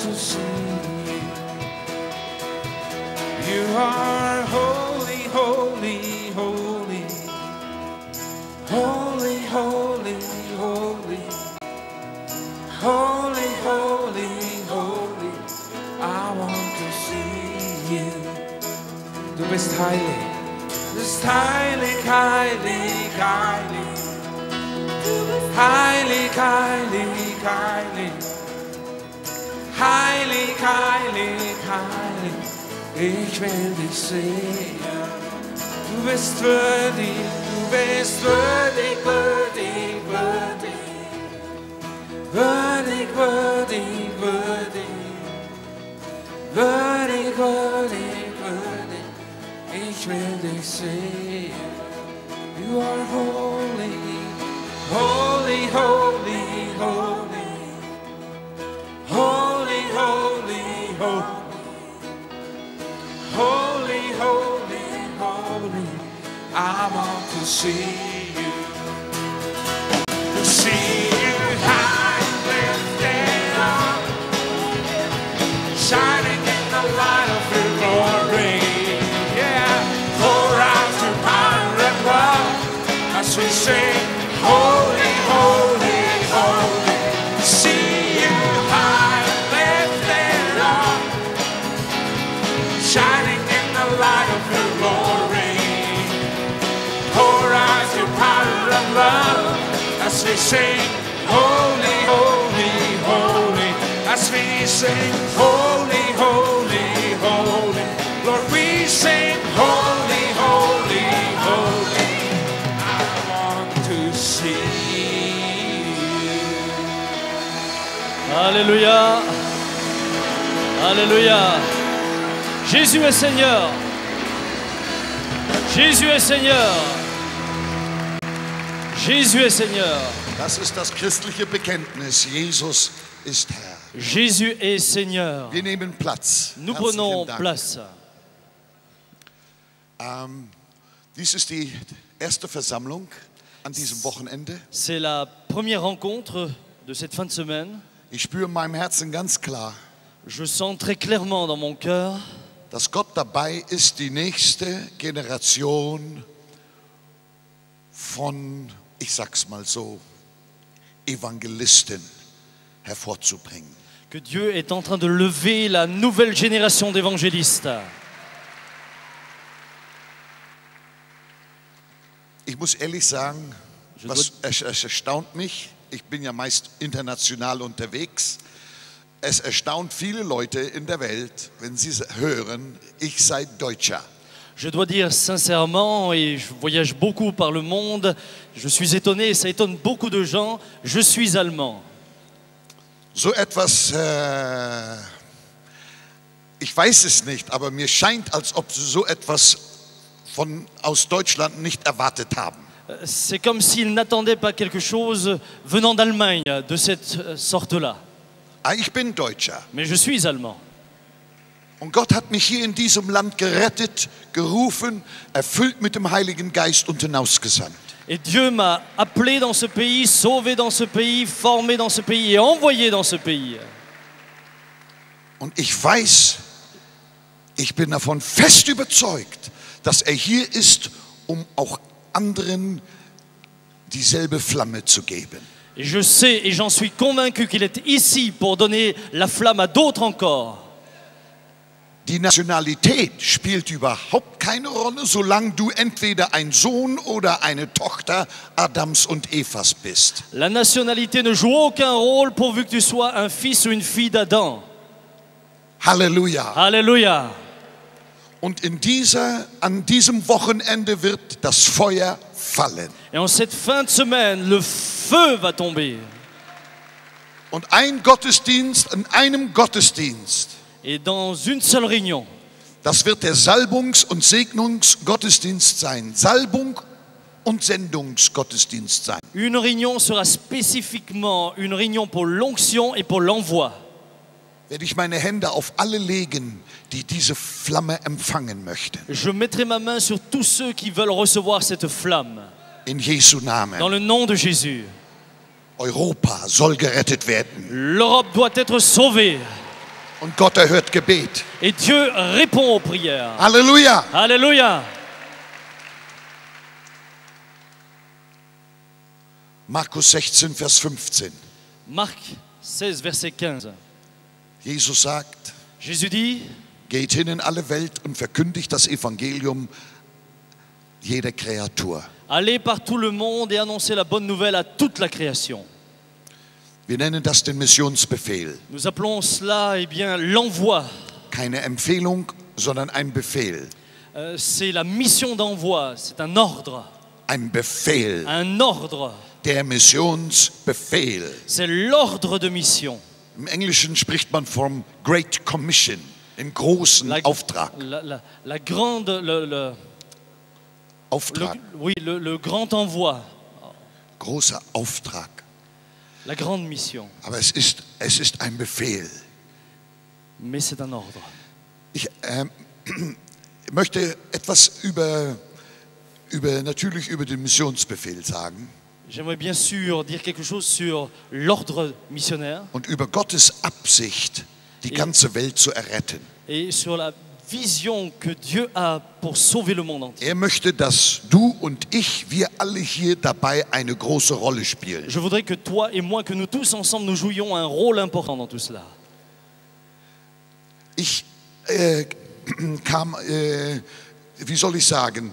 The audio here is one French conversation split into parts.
to see you. You are holy, holy, holy. Holy, holy, holy. Holy, holy, holy. I want to see you. Du bist heilig. Du bist heilig, heilig, heilig. Heilig, heilig, heilig. Heilig, heilig, heilig. Ich will dich sehen. Du bist würdig, du bist würdig, würdig, würdig. Würdig, würdig, würdig. Würdig, würdig, würdig. Ich will dich sehen. You are holy, holy, holy, holy. Holy, holy, holy. Holy, holy, holy. I want to see you. To see you high and lifted up, shining in the light of your glory. Yeah, pour out your power and love as we sing, holy, holy, holy. See you high and lifted up, shining in the light of your glory. Pour out your power and love as we sing, holy, holy, holy. As we sing, holy, holy, holy. Lord, we sing, holy, holy, holy. I want to see you. Alléluia. Alléluia. Jésus est Seigneur. Jésus est Seigneur. Jésus est Seigneur. Das ist das christliche Bekenntnis. Jesus ist Herr. Jésus est Seigneur. Wir nehmen Platz. Nous Herzlichen prenons Dank. place. Dies ist die erste Versammlung an diesem Wochenende. C'est la première rencontre de cette fin de semaine. Ich spüre in meinem Herzen ganz klar, Je sens très clairement dans mon cœur dass Gott dabei ist, die nächste Generation von, ich sag's mal so, Evangelisten hervorzubringen. que Dieu est en train de lever la nouvelle génération d'évangélistes. Ich muss ehrlich sagen, es erstaunt mich, ich bin ja meist international unterwegs, es erstaunt viele Leute in der Welt, wenn sie hören, ich sei Deutscher. Je dois dire sincèrement, et je voyage beaucoup par le monde, je suis étonné, et ça étonne beaucoup de gens, je suis allemand. So etwas, ich weiß es nicht, aber mir scheint, als ob sie so etwas aus Deutschland nicht erwartet haben. C'est comme s'ils n'attendaient pas quelque chose venant d'Allemagne, de cette sorte-là. Ich bin Deutscher. Mais je suis allemand. Und Gott hat mich hier in diesem Land gerettet, gerufen, erfüllt mit dem Heiligen Geist und hinausgesandt. Et Dieu m'a appelé dans ce pays, sauvé dans ce pays, formé dans ce pays et envoyé dans ce pays. Und ich weiß, ich bin davon fest überzeugt, dass er hier ist, um auch anderen dieselbe Flamme zu geben. Et je sais et j'en suis convaincu qu'il est ici pour donner la flamme à d'autres encore. Die Nationalität spielt überhaupt keine Rolle, solange du entweder ein Sohn oder eine Tochter Adams und Evas bist. La nationalité ne joue aucun rôle pourvu que tu sois un fils ou une fille d'Adam. Halleluja. Alléluia. Und an diesem Wochenende wird das Feuer fallen. Et en cette fin de semaine, le feu va tomber. Und ein Gottesdienst, in einem Gottesdienst, Et dans une seule réunion, das wird der Salbungs- und Segnungsgottesdienst sein. Salbung und Sendungsgottesdienst sein. une réunion sera spécifiquement une réunion pour l'onction et pour l'envoi. Werde ich meine Hände auf alle legen, die diese Flamme empfangen möchten. Je mettrai ma main sur tous ceux qui veulent recevoir cette flamme. In Jesu Namen. Dans le nom de Jésus. Europa soll gerettet werden. L'Europe doit être sauvée. Und Gott erhört Gebet. Et Dieu répond aux prières. Halleluja. Alléluia. Markus 16, Vers 15. Marc 16, verset 15. Jesus sagt, Jésus dit, geht hin in alle Welt und verkündigt das Evangelium jeder Kreatur. allez par tout le monde et annoncez la bonne nouvelle à toute la création. Wir nennen das den Missionsbefehl. Nous appelons cela, eh bien, l'envoi. Keine Empfehlung, sondern ein Befehl. C'est la mission d'envoi, c'est un ordre. Ein Befehl. Un ordre. Der Missionsbefehl. C'est l'ordre de mission. Im Englischen spricht man vom Great Commission, im großen Auftrag. La grande, Auftrag. le grand envoi. Großer Auftrag. La grande mission. Aber es ist ein Befehl. Mais c'est un ordre. Ich möchte etwas natürlich über den Missionsbefehl sagen. J'aimerais bien sûr dire quelque chose sur l'ordre missionnaire Und über Gottes Absicht, die ganze Welt zu erretten. et sur la vision que Dieu a pour sauver le monde entier. Er möchte, dass du und ich, wir alle hier dabei eine große Rolle spielen. Je voudrais que toi et moi, que nous tous ensemble, nous jouions un rôle important dans tout cela. Ich kam, wie soll ich sagen,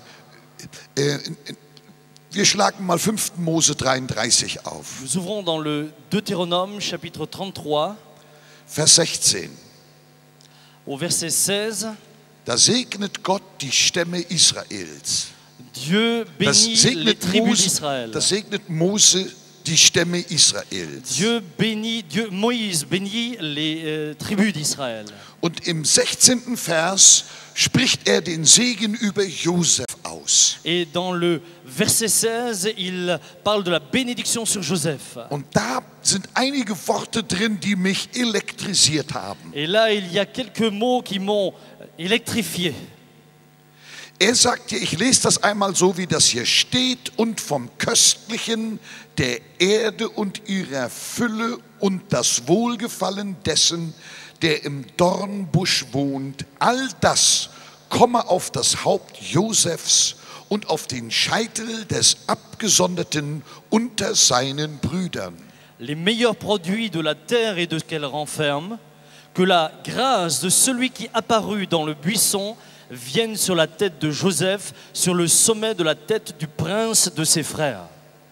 wir schlagen mal 5. Mose 33 auf, Nous ouvrons dans le Deutéronome chapitre 33 Vers 16. au verset 16. Da segnet Gott die Stämme Israels. Dieu bénit les tribus d'Israël. Das segnet Mose die Stämme Israels. Moïse bénit les tribus d'Israël. Und im 16. Vers spricht er den Segen über Josef aus. Et dans le verset 16, il parle de la bénédiction sur Joseph. Und da sind einige Worte drin, die mich elektrisiert haben. Et là, il y a quelques mots qui m'ont électrifié. Er sagt hier, ich lese das einmal so, wie das hier steht, und vom Köstlichen der Erde und ihrer Fülle und das Wohlgefallen dessen, der im Dornbusch wohnt, all das komme auf das Haupt Josefs und auf den Scheitel des Abgesonderten unter seinen Brüdern. Les meilleurs produits de la terre et de ce qu'elle renferme, que la grâce de celui qui apparut dans le buisson vienne sur la tête de Joseph, sur le sommet de la tête du prince de ses frères.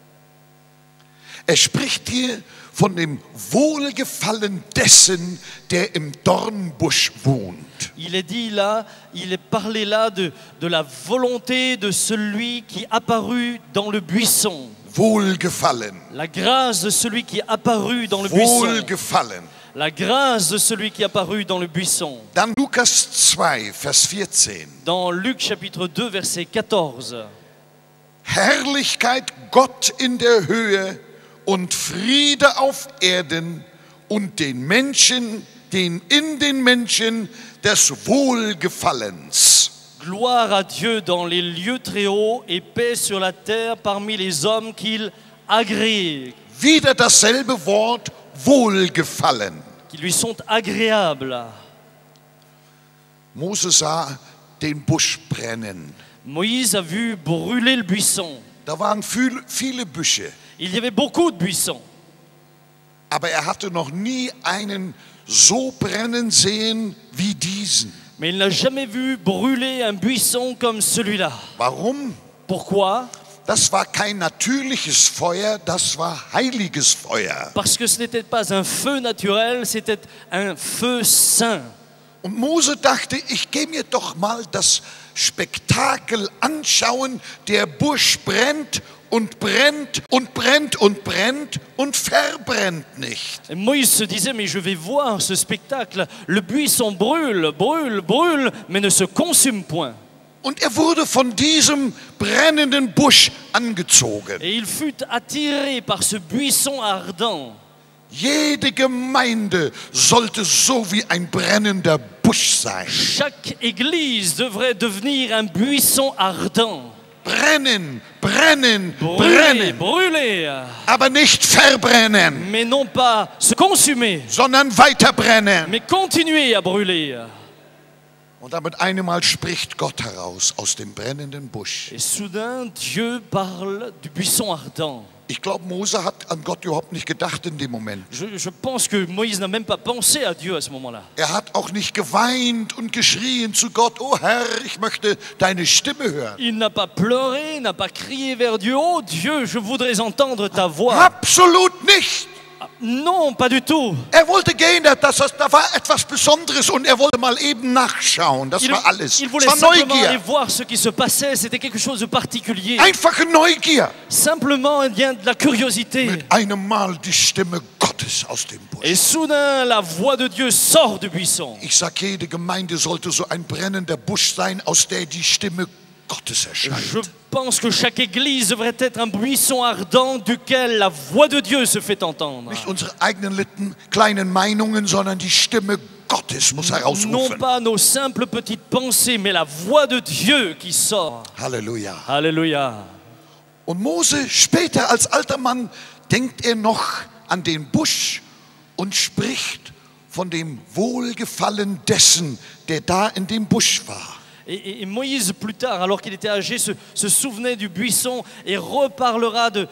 Er spricht hier von dem Wohlgefallen dessen, der im Dornbusch wohnt. Il est dit là, il est parlé là de la volonté de celui qui apparut dans le buisson. Wohlgefallen. La grâce de celui qui apparut dans le buisson. Wohlgefallen. La grâce de celui qui apparut dans le buisson. Dann Lukas 2, Vers 14. Dans Luc chapitre 2, verset 14. Herrlichkeit Gott in der Höhe und Friede auf Erden und in den Menschen des Wohlgefallens. Gloire à Dieu dans les lieux très hauts et paix sur la terre parmi les hommes qu'il agrée, Wieder dasselbe Wort, Wohlgefallen. qui lui sont agréables. Mose sah den Busch brennen. Moïse a vu brûler le buisson. Da waren viele Büsche, Il y avait beaucoup de buissons. aber er hatte noch nie einen so brennen sehen wie diesen. Mais il n'a jamais vu brûler un buisson comme celui-là. Warum? Pourquoi? Das war kein natürliches Feuer, das war heiliges Feuer. Parce que ce n'était pas un feu naturel, c'était un feu saint. Und Mose dachte, ich gehe mir doch mal das Spektakel anschauen. Der Busch brennt und brennt und brennt und brennt und verbrennt nicht. Et Moïse se disait, mais je vais voir ce spectacle. Le buisson brûle, brûle, brûle, mais ne se consume point. Und er wurde von diesem brennenden Busch angezogen. Et il fut attiré par ce buisson ardent. Jede Gemeinde sollte so wie ein brennender Busch sein. Chaque église devrait devenir un buisson ardent. brennen, brennen, Brûler, brennen. brûler, Aber nicht verbrennen, mais non pas se consumer, sondern weiter brennen. mais continuer à brûler. Und dann mit einem Mal spricht Gott heraus aus dem brennenden Busch. Et soudain, Dieu parle du buisson ardent. Ich glaube, Mose hat an Gott überhaupt nicht gedacht in dem Moment. Je pense que Moïse n'a même pas pensé à Dieu à ce moment-là. Er hat auch nicht geweint und geschrien zu Gott, oh Herr, ich möchte deine Stimme hören. Il n'a pas pleuré, il n'a pas crié vers Dieu. Oh Dieu, je voudrais entendre ta voix. Absolut nicht. Non, pas du tout. Er wollte gehen, da war etwas Besonderes und er wollte mal eben nachschauen. Das war alles. Il Es voulait war simplement aller Neugier. voir ce qui se passait. C'était quelque chose de particulier. Einfache Neugier. Simplement, il y a de la curiosité. Mit einem Mal die Stimme Gottes aus dem Busch. Et soudain, la voix de Dieu sort du buisson. Ich sage, jede Gemeinde sollte so ein brennender Busch sein, aus der die Stimme Gottes erscheint. Je pense que chaque église devrait être un buisson ardent duquel la voix de Dieu se fait entendre. Nicht unsere eigenen kleinen Meinungen, sondern die Stimme Gottes muss Non herausrufen. pas nos simples petites pensées, mais la voix de Dieu qui sort. Halleluja. Alléluia. Und Mose, später als alter Mann, denkt er noch an den Busch und spricht von dem Wohlgefallen dessen, der da in dem Busch war. Et Moïse, plus tard, alors qu'il était âgé, se souvenait du buisson et reparlera de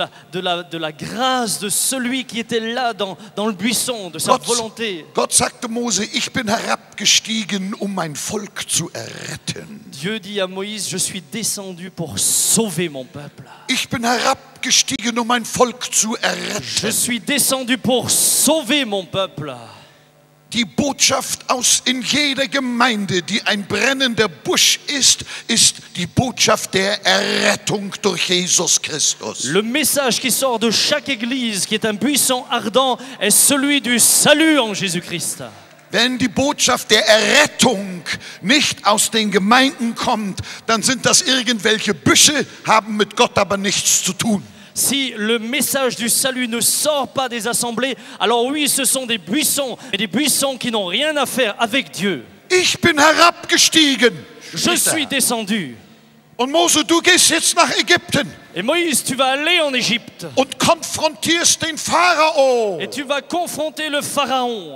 la grâce de celui qui était là dans le buisson, de sa volonté. Gott sagte Mose, ich bin herabgestiegen, um mein Volk zu erretten. Dieu dit à Moïse, je suis descendu pour sauver mon peuple. Ich bin herabgestiegen, um mein Volk zu Je erretten. suis descendu pour sauver mon peuple. Die Botschaft in jeder Gemeinde, die ein brennender Busch ist die Botschaft der Errettung durch Jesus Christus. Le message qui sort de chaque église, qui est un buisson ardent, est celui du salut en Jésus-Christ. Wenn die Botschaft der Errettung nicht aus den Gemeinden kommt, dann sind das irgendwelche Büsche, haben mit Gott aber nichts zu tun. Si le message du salut ne sort pas des assemblées, alors oui, ce sont des buissons, mais des buissons qui n'ont rien à faire avec Dieu. Ich bin herabgestiegen. Je suis descendu. Und Mose, du gehst jetzt nach Ägypten Et Moïse, tu vas aller en Égypte und konfrontierst den Pharao, et tu vas confronter le Pharaon,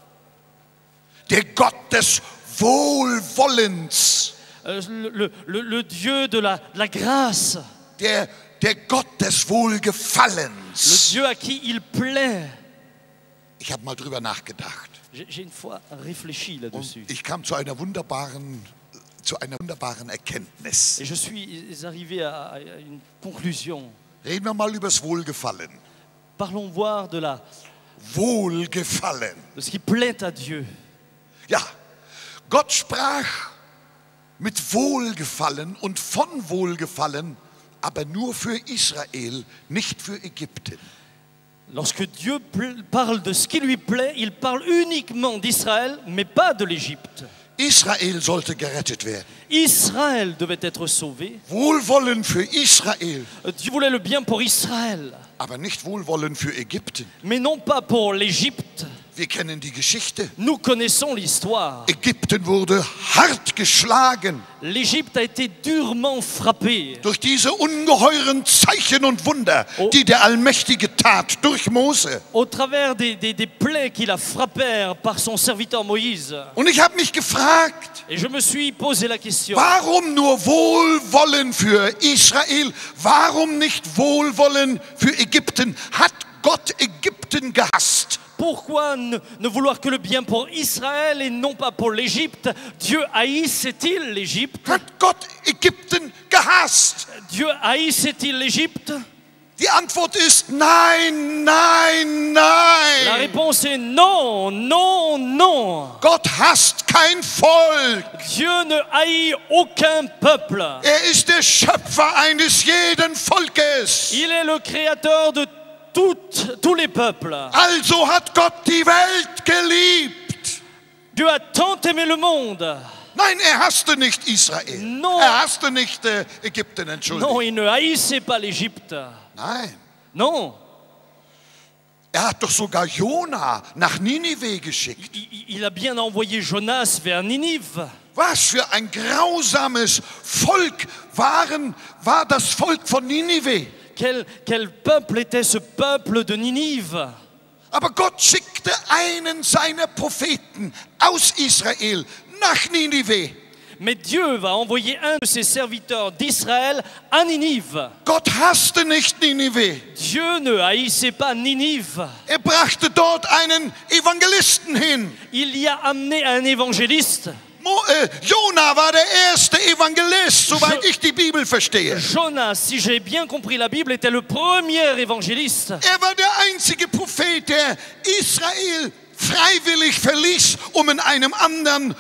der Gott des Wohlwollens, le Dieu de la grâce, der Gott des le Wohlgefallens. Dieu à qui il plaît. Ich habe mal drüber nachgedacht. J'ai une fois réfléchi là-dessus. Ich kam zu einer wunderbaren Erkenntnis. Et je suis arrivé à une conclusion. Reden wir mal über das Wohlgefallen. Parlons voir de Wohlgefallen. ce qui plaît à Dieu. Ja, Gott sprach mit Wohlgefallen und von Wohlgefallen, aber nur für Israel, nicht für Ägypten. Lorsque Dieu parle de ce qui lui plaît, il parle uniquement d'Israël, mais pas de l'Égypte. Israel sollte gerettet werden. Israël devait être sauvé. Wohlwollen für Israel, Dieu voulait le bien pour Israël, aber nicht Wohlwollen für Ägypten. mais non pas pour l'Égypte. Wir kennen die Geschichte. Nous connaissons l'histoire. Ägypten wurde hart geschlagen L'Égypte a été durement frappée durch diese ungeheuren Zeichen und Wunder, die der Allmächtige tat durch Mose. au travers des plaies qui la frappèrent par son serviteur Moïse. Und ich habe mich gefragt, Et je me suis posé la question, warum nur Wohlwollen für Israel? Warum nicht Wohlwollen für Ägypten? Hat Gott Ägypten gehasst? pourquoi ne vouloir que le bien pour Israël et non pas pour l'Égypte? Dieu haïssait-il l'Égypte? Hat Gott Ägypten gehasst? Dieu haïssait-il l'Égypte? Die Antwort ist nein, nein, La nein. réponse est non, non, non. Gott hasst kein Volk. Dieu ne haït aucun peuple. Er ist der Schöpfer eines jeden Volkes. Il est le créateur de tous les peuples. Also hat Gott die Welt geliebt. Dieu a tant aimé le monde. Nein, er hasste nicht Israel. Non. Er hasste nicht Ägypten, Entschuldigung. Non, il ne haïssait pas l'Égypte. Nein. Non. Er hat doch sogar Jona nach Ninive geschickt. Il a bien envoyé Jonas vers Ninive. Was für ein grausames Volk war das Volk von Ninive. Quel peuple était ce peuple de Ninive? Aber Gott schickte einen seiner Propheten aus Israel nach Ninive. Mais Dieu va envoyer un de ses serviteurs d'Israël à Ninive. Gott hasste nicht Ninive. Dieu ne haïssait pas Ninive. Er brachte dort einen Evangelisten hin. Il y a amené un évangéliste. Jona war der erste Evangelist, soweit ich die Bibel verstehe. Jonas, si j'ai bien compris la Bible, était le premier évangéliste. Er war der einzige Prophet, der Israel freiwillig verließ, um in einer anderen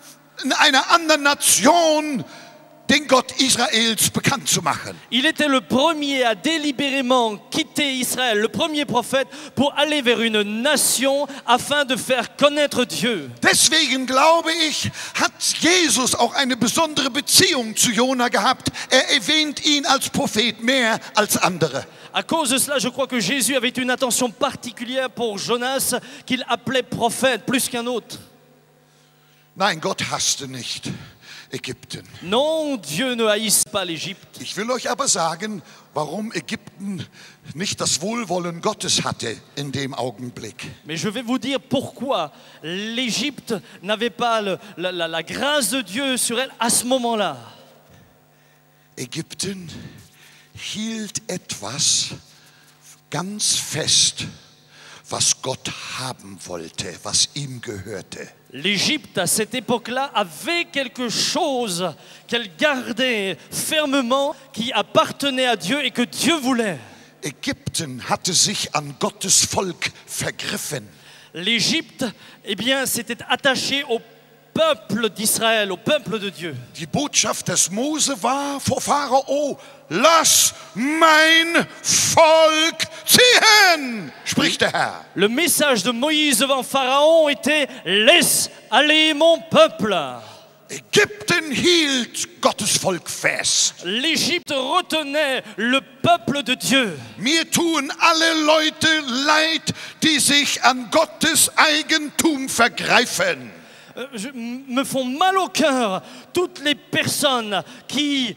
Nation den Gott Israels bekannt zu machen. Il était le premier à délibérément quitter Israël, le premier prophète, pour aller vers une nation afin de faire connaître Dieu. Deswegen glaube ich, hat Jesus auch eine besondere Beziehung zu Jona gehabt. Er erwähnt ihn als Prophet mehr als andere. À cause de cela, je crois que Jésus avait une attention particulière pour Jonas, qu'il appelait prophète plus qu'un autre. Nein, Gott hasste nicht Ägypten. Non, Dieu ne haïsse pas l'Égypte. Ich will euch aber sagen, warum Ägypten nicht das Wohlwollen Gottes hatte in dem Augenblick. Mais je vais vous dire pourquoi l'Égypte n'avait pas la grâce de Dieu sur elle à ce moment-là. Ägypten hielt etwas ganz fest, was Gott haben wollte, was ihm gehörte. L'Égypte, à cette époque-là, avait quelque chose qu'elle gardait fermement, qui appartenait à Dieu et que Dieu voulait. Ägypten hatte sich an Gottes Volk vergriffen. L'Égypte, eh bien, s'était attachée au peuple d'Israël, au peuple de Dieu. Die Botschaft des Mose war vor Pharao: Lass mein Volk ziehen, spricht der Herr. Le message de Moïse devant Pharaon était « Laisse aller mon peuple ». Ägypten hielt Gottes Volk fest. L'Égypte retenait le peuple de Dieu. Mir tun alle Leute leid, die sich an Gottes Eigentum vergreifen. Me font mal au cœur toutes les personnes qui...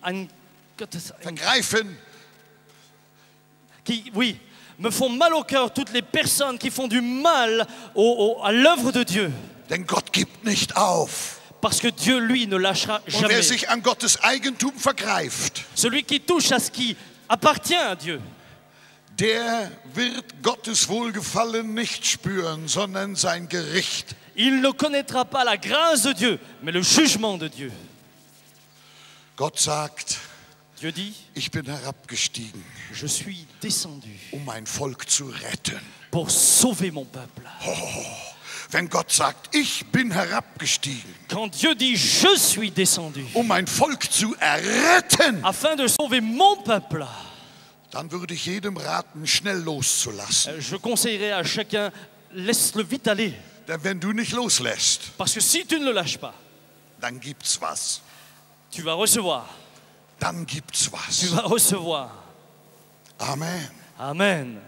Oui, me font mal au cœur toutes les personnes qui font du mal à l'œuvre de Dieu. Denn Gott gibt nicht auf. Parce que Dieu, lui, ne lâchera Und jamais. wer sich an Gottes Eigentum vergreift, Celui qui touche à ce qui appartient à Dieu, der wird Gottes Wohlgefallen nicht spüren, sondern sein Gericht. il ne connaîtra pas la grâce de Dieu, mais le jugement de Dieu. Gott sagt, Dieu dit, ich bin herabgestiegen, je suis descendu mein Volk zu retten. pour sauver mon peuple. Wenn Gott sagt, ich bin herabgestiegen, Quand Dieu dit, je suis descendu mein Volk zu erretten, afin de sauver mon peuple, dann würde ich jedem raten, schnell loszulassen. je conseillerais à chacun, laisse-le vite aller. Denn wenn du nicht loslässt, Parce que si tu ne le lâches pas, dann gibt's was. tu vas recevoir. Dann gibt's Tu was. vas recevoir. Amen. Amen.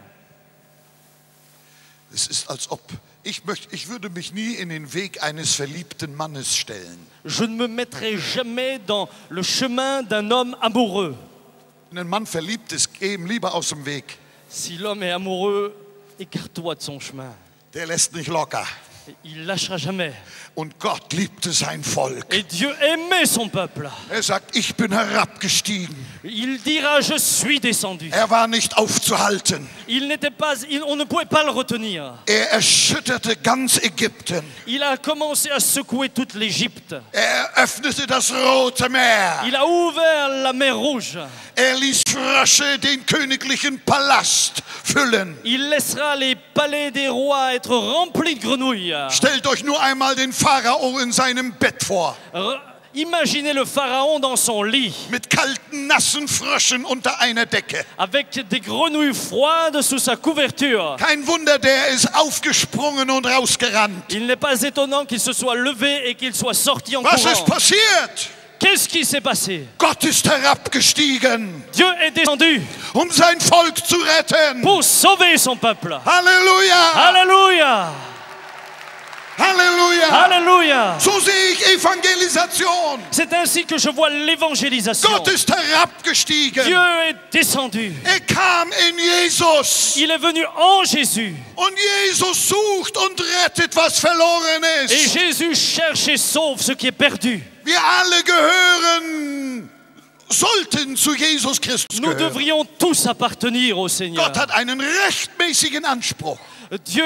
Es ist, als ob ich würde mich nie in den Weg eines verliebten Mannes stellen. Je ne me mettrai jamais dans le chemin d'un homme amoureux. Wenn ein Mann verliebt ist, geh ihm lieber aus dem Weg. Si l'homme est amoureux, écarte-toi de son chemin. Der lässt nicht locker. Il lâchera jamais. Und Gott liebte sein Volk. Et Dieu aimait son peuple. Er sagt, ich bin herabgestiegen. Il dira, je suis descendu. Er war nicht aufzuhalten. On ne pouvait pas le retenir. Er erschütterte ganz Ägypten. Il a commencé à secouer toute l'Égypte. Er öffnete das Rote Meer. Il a ouvert la mer Rouge. Er ließ Frösche den königlichen Palast füllen. Il laissera les palais des rois être remplis de grenouilles. Stellt euch nur einmal den Pharao in seinem Bett vor. Imaginez le pharaon dans son lit, Mit kalten, nassen Fröschen unter einer Decke. avec des grenouilles froides sous sa couverture. Kein Wunder, der ist aufgesprungen und rausgerannt. Il n'est pas étonnant qu'il se soit levé et qu'il soit sorti en Was ist courant. passiert? Qu'est-ce qui s'est passé? Gott ist herabgestiegen, Dieu est descendu sein Volk zu retten. pour sauver son peuple. Halleluja! Alléluia! Halleluja. Alléluia. So sehe ich Evangelisation. C'est ainsi que je vois l'évangélisation. Gott ist herabgestiegen. Dieu est descendu. Kam in Jesus. Il est venu en Jésus. Und Jesus sucht und rettet, was verloren Et ist. Jésus cherche et sauve ce qui est perdu. Wir alle gehören, sollten zu Jesus Christus Nous gehören. devrions tous appartenir au Seigneur. Gott hat einen rechtmäßigen Anspruch. Dieu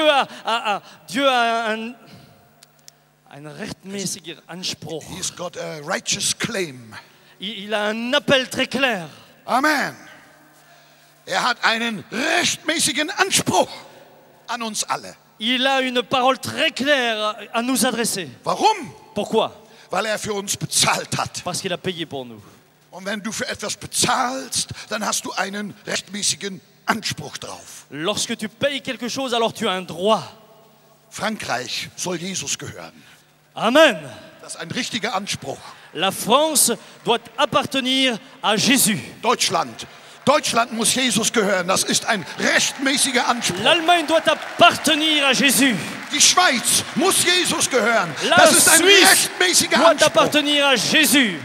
a ein rechtmäßiger Anspruch. He's got a righteous claim. Il a un appel très clair. Amen. Hat einen rechtmäßigen Anspruch an uns alle. Il a une parole très claire à nous adresser. Warum? Pourquoi? Weil für uns bezahlt hat. Parce qu'il a payé pour nous. Und wenn du für etwas bezahlst, dann hast du einen rechtmäßigen Anspruch drauf. Lorsque tu payes quelque chose, alors tu as un droit. Frankreich soll Jesus gehören. Amen. Das ist ein richtiger Anspruch. La France doit appartenir à Jésus. Deutschland muss Jesus gehören. Das ist ein rechtmäßiger Anspruch. L'Allemagne doit appartenir à Jésus. Die Schweiz muss Jesus gehören. La Das ist ein Suisse rechtmäßiger doit Anspruch. appartenir à Jésus.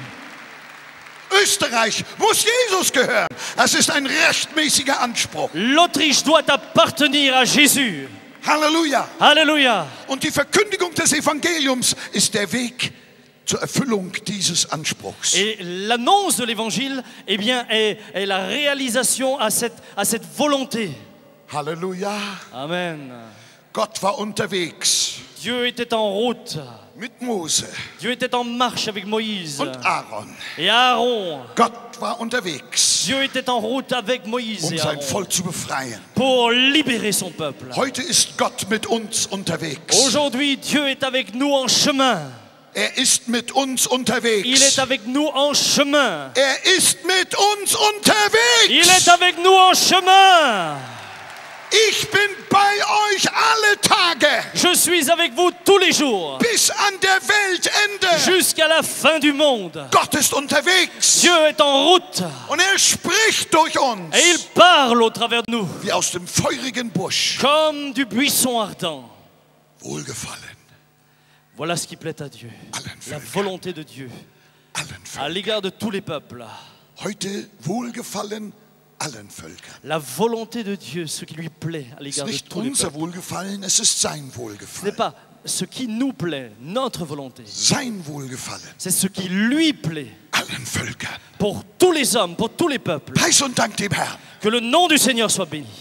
Österreich muss Jesus gehören. Das ist ein rechtmäßiger Anspruch. L'Autriche doit appartenir à Jésus. Halleluja. Alléluia. Und die Verkündigung des Evangeliums ist der Weg zur Erfüllung dieses Anspruchs. Et l'annonce de l'évangile, eh bien, est la réalisation à cette volonté. Halleluja. Amen. Gott war unterwegs Dieu était en route. mit Mose Dieu était en marche avec Moïse und Aaron. et Aaron. Gott war unterwegs, Dieu était en route avec Moïse et sein Aaron Volk zu befreien. pour libérer son peuple. Heute ist Gott mit uns unterwegs. Aujourd'hui, Dieu est avec nous en chemin. Ist mit uns Il unterwegs. est avec nous en chemin. Ist mit uns unterwegs. Il est avec nous en chemin. Ich bin bei euch alle Tage Je suis avec vous tous les jours, bis an der Weltende. jusqu'à la fin du monde. Gott ist unterwegs Dieu est en route und spricht durch uns et il parle au travers de nous, wie aus dem feurigen Busch. comme du buisson ardent. Wohlgefallen Voilà ce qui plaît à Dieu, allen la Völkern. volonté de Dieu Allen à Völkern. l'égard de tous les peuples. Heute wohlgefallen allen Völkern. La volonté de Dieu, ce qui lui plaît à Es ist l'égard de nicht tous les unser peuples. Wohlgefallen, es ist sein Ce n'est Wohlgefallen. pas ce qui nous plaît, notre volonté. Sein Wohlgefallen C'est ce qui lui plaît allen Völkern. pour tous les hommes, pour tous les peuples. Preis und Dank dem Herrn. Que le nom du Seigneur soit béni.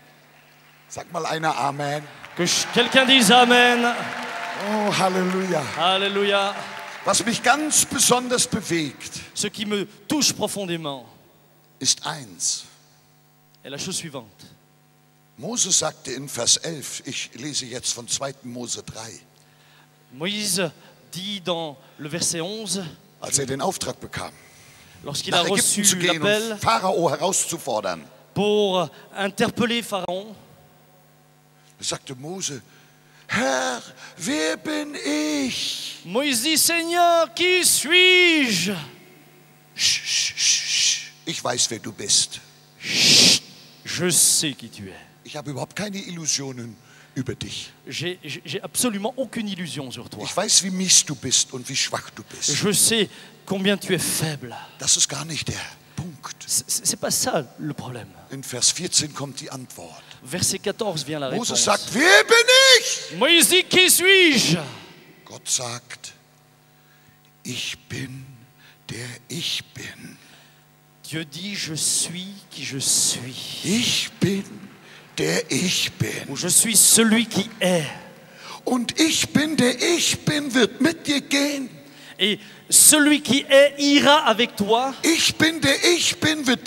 Sag mal einer Amen. Que quelqu'un dise Amen. Oh, Halleluja. Alléluia. Was mich ganz besonders bewegt, Ce qui me touche profondément ist eins. est la chose suivante. Mose sagte in Vers 11, ich lese jetzt von 2. Mose 3, Moïse dit dans le verset 11, als den Auftrag bekam, lorsqu'il a nach reçu Ägypten zu gehen l'appel und Pharao herauszufordern, pour interpeller Pharaon, sagte Mose, Herr, wer bin ich? Moïse dit, Seigneur, qui suis-je? Ich weiß, wer du bist. Je sais qui tu es. Ich habe überhaupt keine Illusionen über dich. J'ai absolument aucune illusion sur toi. Ich weiß, wie mies du bist und wie schwach du bist. Je sais combien tu es faible. Das ist gar nicht der Punkt. C'est pas ça le problème. In Vers 14 kommt die Antwort. Verset 14 vient la Mose réponse. sagt, wer bin ich? Moïse dit, qui suis-je? Gott sagt, ich bin, der ich bin. Dieu dit, je suis qui je suis. Ich bin, der ich bin. Ou je suis celui qui est. Und ich bin, der ich bin, wird mit dir gehen. Et celui qui est ira avec toi. Ich bin, der ich bin, wird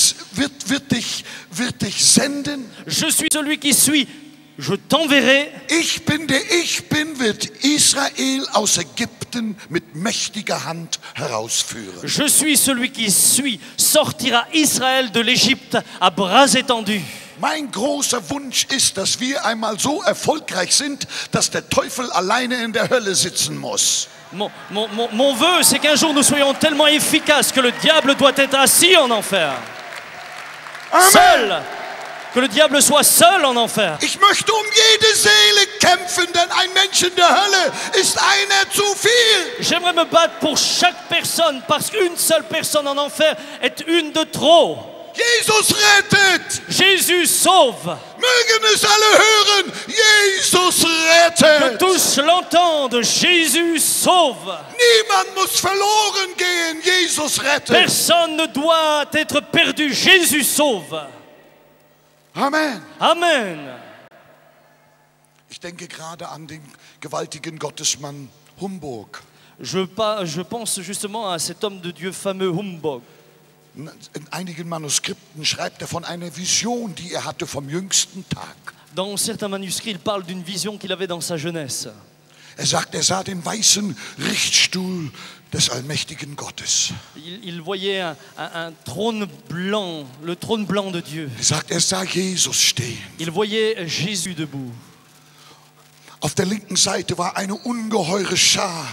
dich senden. Je suis celui qui suis. Je t'enverrai. Ich bin, der ich bin, wird Israel aus Ägypten mit mächtiger Hand herausführen. Je suis celui qui suis. Sortira Israël de l'Égypte à bras étendus. Mein großer Wunsch ist, dass wir einmal so erfolgreich sind, dass der Teufel alleine in der Hölle sitzen muss. Mon vœu, c'est qu'un jour nous soyons tellement efficaces que le diable doit être assis en enfer. Amen. Seul. Que le diable soit seul en enfer. Ich möchte jede Seele kämpfen, denn ein Mensch in der Hölle ist einer zu viel. J'aimerais me battre pour chaque personne parce qu'une seule personne en enfer est une de trop. Jesus rettet. Jésus sauve. Mögen es alle hören. Jesus Que rettet. tous l'entendent. Jésus sauve. Niemand muss verloren gehen. Jesus rettet. Personne ne doit être perdu. Jésus sauve. Amen. Amen. Ich denke gerade an den gewaltigen Gottesmann Humboldt. Je pense justement à cet homme de Dieu fameux Humboldt. In einigen Manuskripten schreibt er von einer Vision, die er hatte vom jüngsten Tag. Dans certains manuscrits, il parle d'une vision qu'il avait dans sa jeunesse. Er sagt, er sah den weißen Richtstuhl des allmächtigen Gottes. Il voyait un trône blanc, le trône blanc de Dieu. Er sagt, er sah Jesus stehen. Il voyait Jésus debout. Auf der linken Seite war eine ungeheure Schar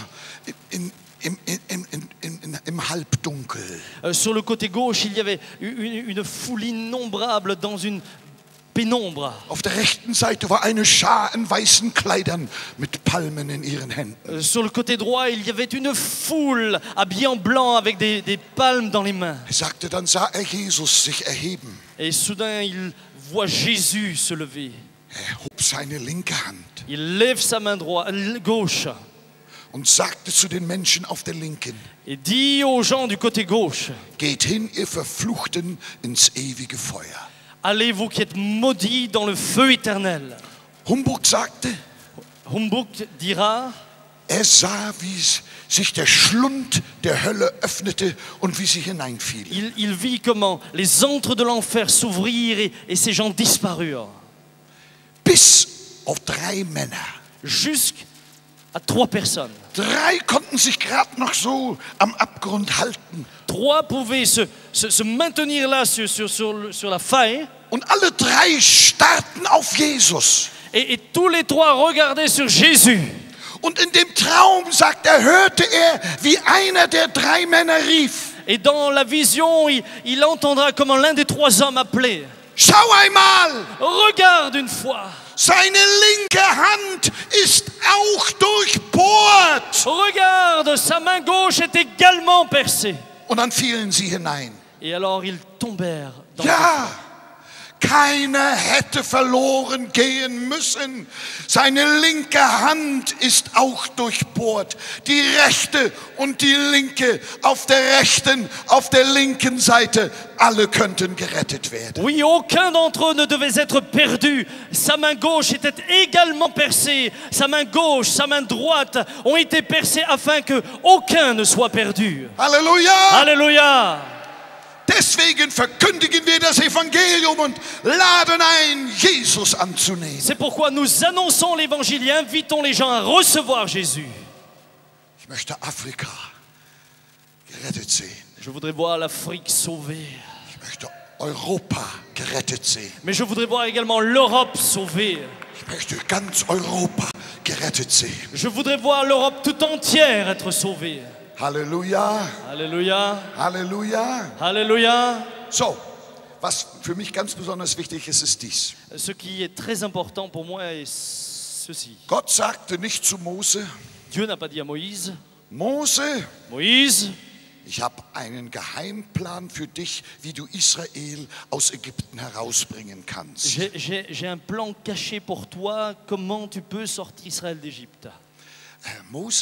im Halbdunkel. Sur le côté gauche, il y avait une foule innombrable dans une pénombre. Auf der rechten Seite war eine Schar in weißen Kleidern mit Palmen in ihren Händen. Sur le côté droit, il y avait une foule habillée en blanc avec des palmes dans les mains. Er sagte, dann sah er Jesus sich erheben. Et soudain, il voit Jésus se lever. Er hob seine linke Hand Il lève sa main gauche und sagte zu den Menschen auf der linken, et dit aux gens du côté gauche, geht hin, ihr Verfluchten, ins ewige Feuer. allez vous qui êtes maudits dans le feu éternel. Humboldt sagte, Humboldt dira, er sah, wie sich der Schlund der Hölle öffnete und wie sie hineinfielen. il vit comment les antres de l'enfer s'ouvrirent et ces gens disparurent. Bis auf 3 Männer. Jusqu'à 3 personnes. 3 konnten sich gerade noch so am Abgrund halten. 3 pouvaient se maintenir là sur la faille. Und alle 3 starrten auf Jesus. Et tous les 3 regardaient sur Jésus. Und in dem Traum, sagt er, hörte er, wie einer der 3 Männer rief. Et dans la vision, il entendra comment l'un des 3 hommes appelait. Schau einmal, Regarde une fois. seine linke Hand ist auch durchbohrt. Regarde, sa main gauche est également percée. Und dann fielen sie hinein. Et alors ils tombèrent dans Ja, keiner hätte verloren gehen müssen. Seine linke Hand ist auch durchbohrt. Die rechte und die linke, auf der linken Seite, alle könnten gerettet werden. Oui, aucun d'entre eux ne devait être perdu. Sa main gauche était également percée. Sa main gauche, sa main droite ont été percées afin que aucun ne soit perdu. Halleluja! Alléluia! Deswegen verkündigen wir das Evangelium und laden ein, Jesus anzunehmen. C'est pourquoi nous annonçons l'évangile et invitons les gens à recevoir Jésus. Ich möchte Afrika gerettet sehen. Je voudrais voir l'Afrique sauvée. Ich möchte Europa gerettet sehen. Mais je voudrais voir également l'Europe sauvée. Ich möchte ganz Europa gerettet sehen. Je voudrais voir l'Europe tout entière être sauvée. Halleluja, Alléluia, Halleluja. Alléluia. So, was für mich ganz besonders wichtig ist, ist dies. Ce qui est très important pour moi est ceci. Gott sagte nicht zu Mose, Dieu n'a pas dit à Moïse, Mose, Moïse, ich habe einen Geheimplan für dich, wie du Israel aus Ägypten herausbringen kannst. j'ai un plan caché pour toi, comment tu peux sortir Israël d'Égypte. Mose,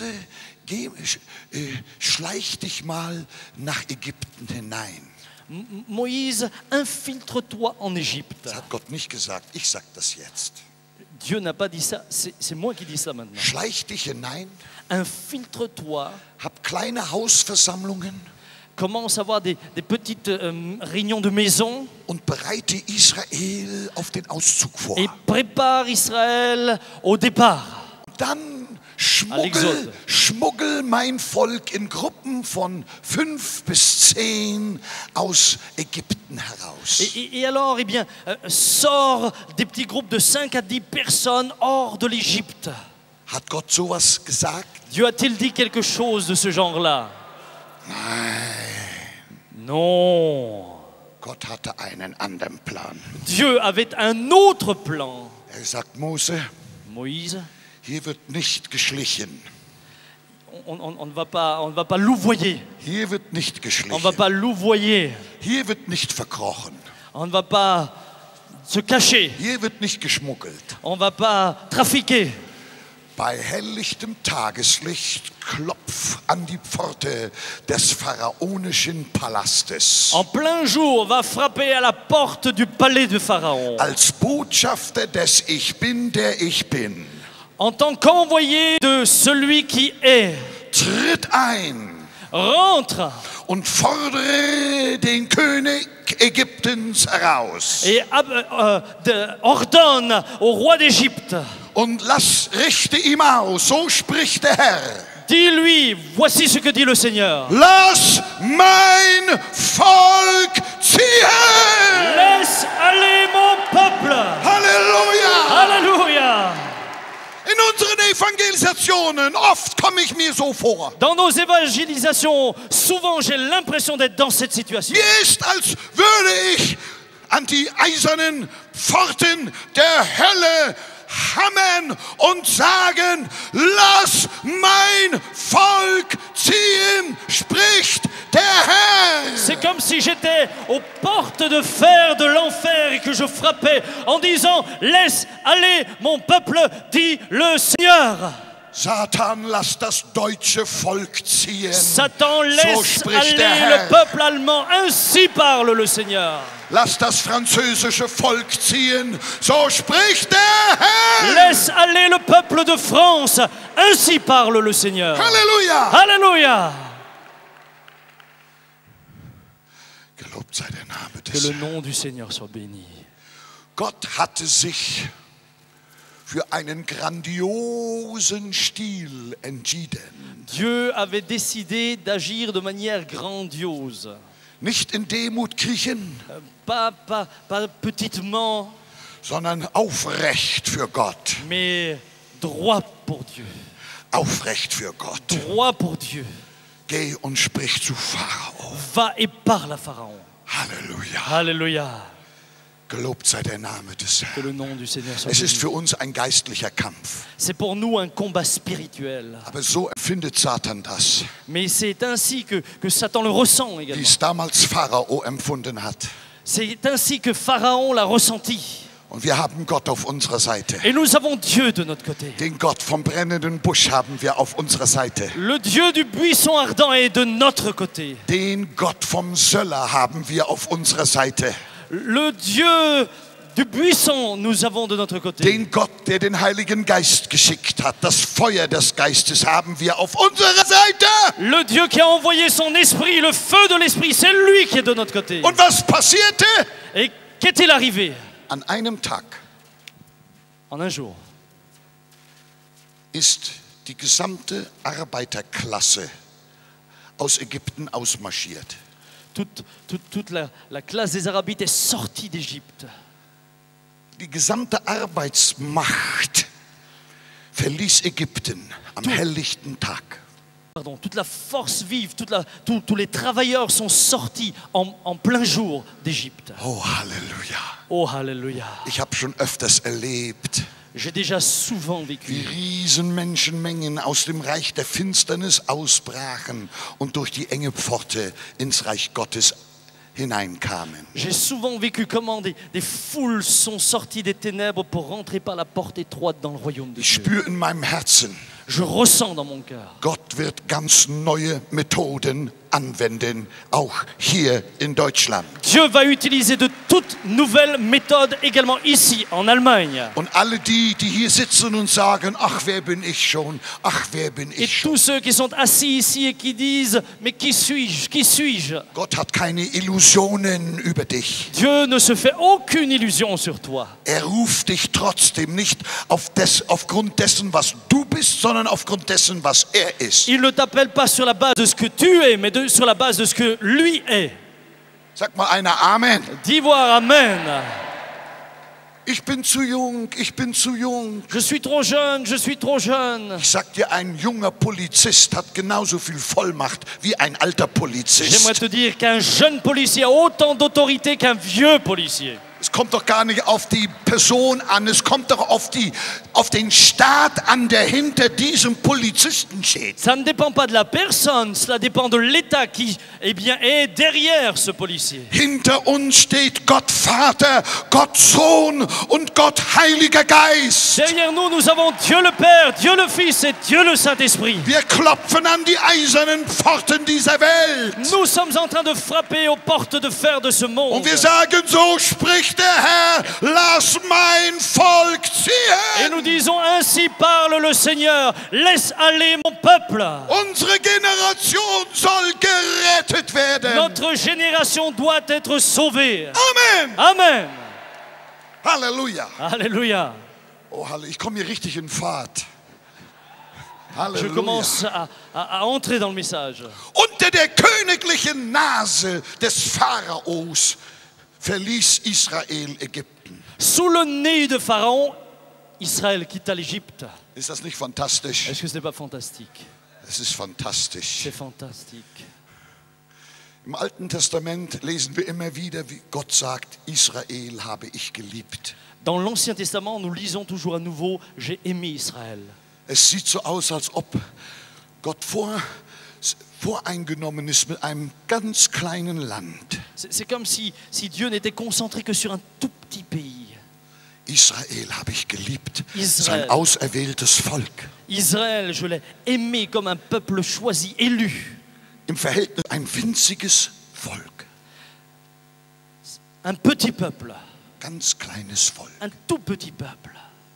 schleich dich mal nach Ägypten hinein. Moïse, infiltre-toi en Égypte. Das hat Gott nicht gesagt, ich sage das jetzt. Dieu n'a pas dit ça, c'est moi qui dis ça maintenant. Schleich dich hinein, Infiltre-toi, hab kleine Hausversammlungen commence à avoir des petites réunions de maison und bereite Israel auf den Auszug vor. et prépare Israël au départ. Dann l'exode. schmuggel mein Volk in Gruppen von 5 bis 10 aus Ägypten heraus. Et alors, eh bien, sors des petits groupes de 5 à 10 personnes hors de l'Égypte. Hat Gott sowas gesagt? Dieu a-t-il dit quelque chose de ce genre-là? Nein. Non. Gott hatte einen anderen Plan. Dieu avait un autre plan. Er sagt, Mose, Moïse, hier wird nicht geschlichen. on ne va pas louvoyer. Hier wird nicht On ne geschlichen. va pas louvoyer. Hier wird nicht verkrochen. On ne va pas se cacher. Hier wird nicht geschmuggelt. On ne va pas trafiquer. Bei helllichtem Tageslicht klopf an die Pforte des pharaonischen Palastes. En plein jour, va frapper à la porte du palais de Pharaon. Als Botschafter des Ich Bin, der ich bin. En tant qu'envoyé de celui qui est, Tritt ein rentre und fordere den König Ägyptens heraus. et ordonne au roi d'Égypte. Und richte ihm aus, so spricht der Herr. Dis-lui, voici ce que dit le Seigneur. Lass mein Volk ziehen! Laisse aller mon peuple. Halleluja! Alléluia. In unseren Evangelisationen oft komme ich mir so vor. Dans nos évangélisations, souvent j'ai l'impression d'être dans cette situation. Mir ist, als würde ich an die eisernen Pforten der Hölle hammern und sagen, lass mein Volk ziehen, spricht der Herr. C'est comme si j'étais aux portes de fer de l'enfer et que je frappais en disant « Laisse aller mon peuple, dit le Seigneur ». Satan, lass das deutsche Volk ziehen. Satan, So laisse spricht der aller Herr. le peuple allemand, ainsi parle le Seigneur. Lass das französische Volk ziehen. So spricht der Herr. Laisse aller le peuple de France, ainsi parle le Seigneur. Halleluja. Alléluia. Gelobt sei der Name Que des le Herrn. nom du Seigneur soit béni. Gott hatte sich für einen grandiosen Stil entschieden. Dieu avait décidé d'agir de manière grandiose. Nicht in Demut kriechen, Pas petitement, sondern aufrecht für Gott. mais droit pour Dieu. Aufrecht für Gott. Droit pour Dieu. Geh und sprich zu Pharao. Va et parle à Pharaon. Halleluja. Alléluia. Gelobt sei der Name des Que Herrn. le nom du Seigneur soit Es ist béni. für uns ein geistlicher Kampf. C'est pour nous un combat spirituel. Aber so empfindet Satan das, Mais c'est ainsi que Satan le ressent wie également. es damals Pharao empfunden hat. C'est ainsi que Pharaon l'a ressenti. Und wir haben Gott auf unserer Seite. Et nous avons Dieu de notre côté. Den Gott vom brennenden Busch haben wir auf unserer Seite. Le Dieu du buisson ardent est de notre côté. Den Gott vom Söller haben wir auf unserer Seite. Le Dieu du buisson, nous avons de notre côté. Den Gott, der den Heiligen Geist geschickt hat, das Feuer des Geistes haben wir auf unserer Seite. Le Dieu qui a envoyé son esprit, le feu de l'esprit, c'est lui qui est de notre côté. Und was passierte? Et qu'est-il arrivé An einem Tag en un jour? ist die gesamte Arbeiterklasse aus Ägypten ausmarschiert. Toute la classe des Arabites est sortie d'Égypte. Die gesamte Arbeitsmacht verließ Ägypten am helllichten Tag. Pardon, toute la force vive, tous les travailleurs sont sortis en plein jour d'Égypte. Oh, Halleluja. Oh, Alléluia. Ich habe schon öfters erlebt, J'ai déjà souvent wie vécu Riesenmenschenmengen aus dem Reich der Finsternis ausbrachen und durch die enge Pforte ins Reich Gottes hineinkamen. J'ai souvent vécu comment des foules sont sorties des ténèbres pour rentrer par la porte étroite dans le royaume de Ich Dieu. spüre in meinem Herzen, Je ressens dans mon cœur. Gott wird ganz neue Methoden anwenden, auch hier in Deutschland. Dieu va utiliser de toutes nouvelles méthodes également ici, en Allemagne. Und alle die hier sitzen und sagen, ach, wer bin ich schon, ach, wer bin Et ich schon. tous ceux qui sont assis ici et qui disent « Mais qui suis-je? Qui suis-je » Gott hat keine Illusionen über dich. Dieu ne se fait aucune illusion sur toi. Er ruft dich trotzdem nicht aufgrund dessen, was du bist, sondern aufgrund dessen, was er ist. Il ne t'appelle pas sur la base de ce que tu es, mais sur la base de ce que lui est. Sag mal einer Amen. Dis voir Amen. ich bin zu jung, ich bin zu jung. Je suis trop jeune, je suis trop jeune. Ich sag dir, ein junger Polizist hat genauso viel Vollmacht wie ein alter Polizist. J'aimerais te dire qu'un jeune policier a autant d'autorité qu'un vieux policier. Es kommt doch gar nicht auf die Person an, es kommt doch auf den Staat an, der hinter diesem Polizisten steht. Ça ne dépend pas de la personne, cela dépend de l'État qui est derrière ce policier. Hinter uns steht Gott Vater, Gott Sohn und Gott Heiliger Geist. Derrière nous, nous avons Dieu le Père, Dieu le Fils et Dieu le Saint-Esprit. Wir klopfen an die eisernen Pforten dieser Welt. Nous sommes en train de frapper aux portes de fer de ce monde. Und wir sagen, so spricht der Herr, lass mein Volk Et ziehen. nous disons, ainsi parle le Seigneur, laisse aller mon peuple. Unsere Generation soll gerettet werden. Notre génération doit être sauvée. Amen. Amen. Halleluja. Alléluia. Oh, Halleluja. Ich komme hier richtig in Fahrt. Je Halleluja. commence à entrer dans le message. Unter der königlichen Nase des Pharaos verließ Israel Ägypten. Sous le nez de Pharaon, Israël quitta l'Égypte. Ist das nicht fantastisch? Est-ce que ce n'est pas fantastique? Es ist fantastisch. C'est fantastique. Im Alten Testament lesen wir immer wieder, wie Gott sagt, Israel habe ich geliebt. Dans l'Ancien Testament, nous lisons toujours à nouveau, j'ai aimé Israël. Es sieht so aus, als ob Gott voreingenommen ist mit einem ganz kleinen Land. C'est comme si Dieu n'était concentré que sur un tout petit pays. Israel habe ich geliebt, Israel. sein auserwähltes Volk. Israël, je l'ai aimé comme un peuple choisi, élu. Im Verhältnis ein winziges Volk, Un petit peuple, ganz kleines Volk. un tout petit peuple.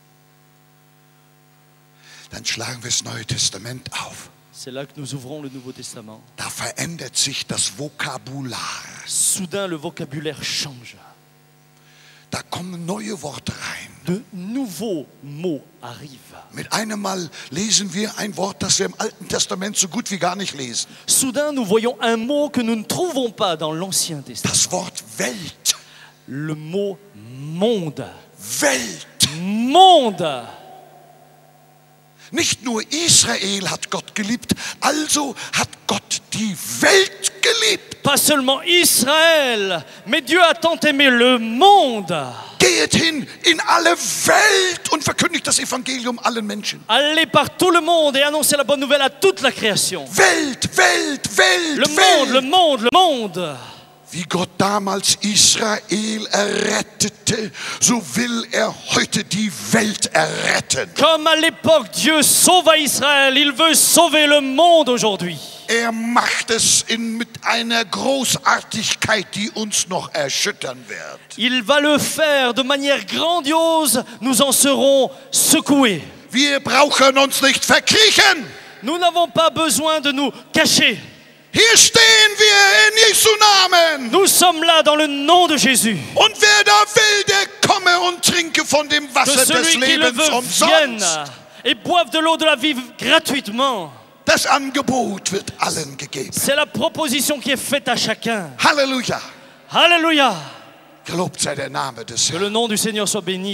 Dann schlagen wir das Neue Testament auf. C'est là que nous ouvrons le Nouveau Testament. Da verändert sich das Vokabular. Soudain, le vocabulaire change. Da kommen neue Worte rein. De nouveaux mots arrivent. Mit einem Mal lesen wir ein Wort, das wir im Alten Testament so gut wie gar nicht lesen. Soudain, nous voyons un mot que nous ne trouvons pas dans l'Ancien Testament. Das Wort Welt. Le mot monde. Welt. Monde. Nicht nur Israel hat Gott geliebt, also hat Gott die Welt geliebt. Pas seulement Israël, mais Dieu a tant aimé le monde. Geht hin in alle Welt und verkündigt das Evangelium allen Menschen. Allez par tout le monde et annoncez la bonne nouvelle à toute la création. Welt, Welt, Welt, Le monde, le Welt. monde, le monde. Wie Gott damals Israel errettete, so will er heute die Welt erretten. Comme à l'époque Dieu sauva Israël, il veut sauver le monde aujourd'hui. Er macht es mit einer Großartigkeit, die uns noch erschüttern wird. Il va le faire de manière grandiose, nous en serons secoués. Wir brauchen uns nicht verkriechen. Nous n'avons pas besoin de nous cacher. Hier stehen wir in Jesu Namen. Nous sommes là dans le nom de Jésus. Und wer da will, der komme und trinke von dem Que Wasser des celui qui le Lebens veut vienne umsonst. et boive de l'eau de la vie gratuitement. Das Angebot wird allen gegeben. C'est la proposition qui est faite à chacun. Halleluja. Alléluia. Gelobt sei der Name des Que Herrn. le nom du Seigneur soit béni.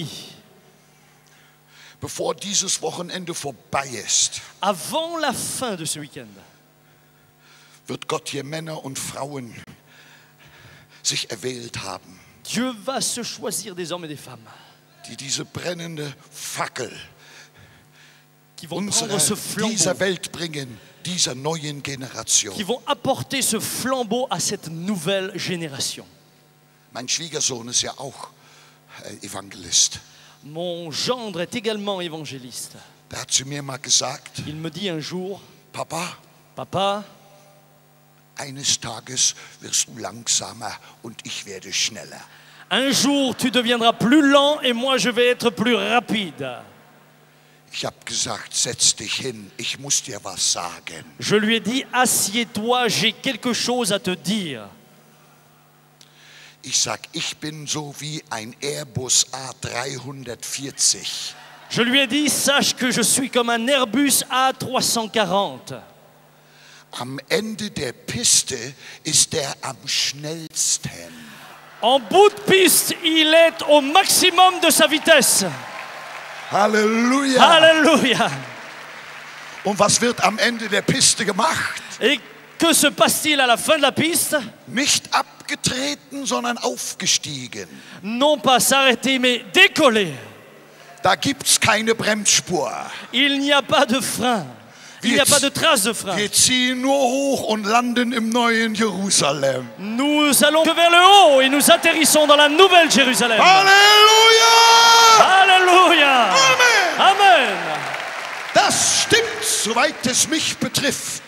Bevor dieses Wochenende vorbei ist, Avant la fin de ce week-end, wird Gott hier Männer und Frauen sich erwählt haben, Dieu va se choisir des hommes et des femmes die diese brennende Fackel qui vont prendre ce dieser flambeau, Welt bringen, dieser neuen Generation. qui vont apporter ce flambeau à cette nouvelle génération. Mein Schwiegersohn ist ja auch Evangelist. Mon gendre est également évangéliste. Der hat zu mir mal gesagt, Il me dit un jour, Papa, papa, eines Tages wirst du langsamer und ich werde schneller. un jour tu deviendras plus lent et moi je vais être plus rapide. Ich habe gesagt, setz dich hin, ich muss dir was sagen. Je lui ai dit, assieds-toi, j'ai quelque chose à te dire. Ich sag, ich bin so wie ein Airbus A340. Je lui ai dit, sache que je suis comme un Airbus A340. Am Ende der Piste ist der am schnellsten. En bout de piste, il est au maximum de sa vitesse. Halleluja. Alléluia. Und was wird am Ende der Piste gemacht? Et que se passe-t-il à la fin de la piste? Nicht abgetreten, sondern aufgestiegen. Non pas s'arrêter, mais décoller. Da gibt's keine Bremsspur. Il n'y a pas de frein. Il n'y a pas de trace de frein. Wir ziehen nur hoch und landen im neuen Jerusalem. Nous allons que vers le haut et nous atterrissons dans la nouvelle Jérusalem. Halleluja! Alléluia. Amen! Amen. Das stimmt, soweit es mich betrifft.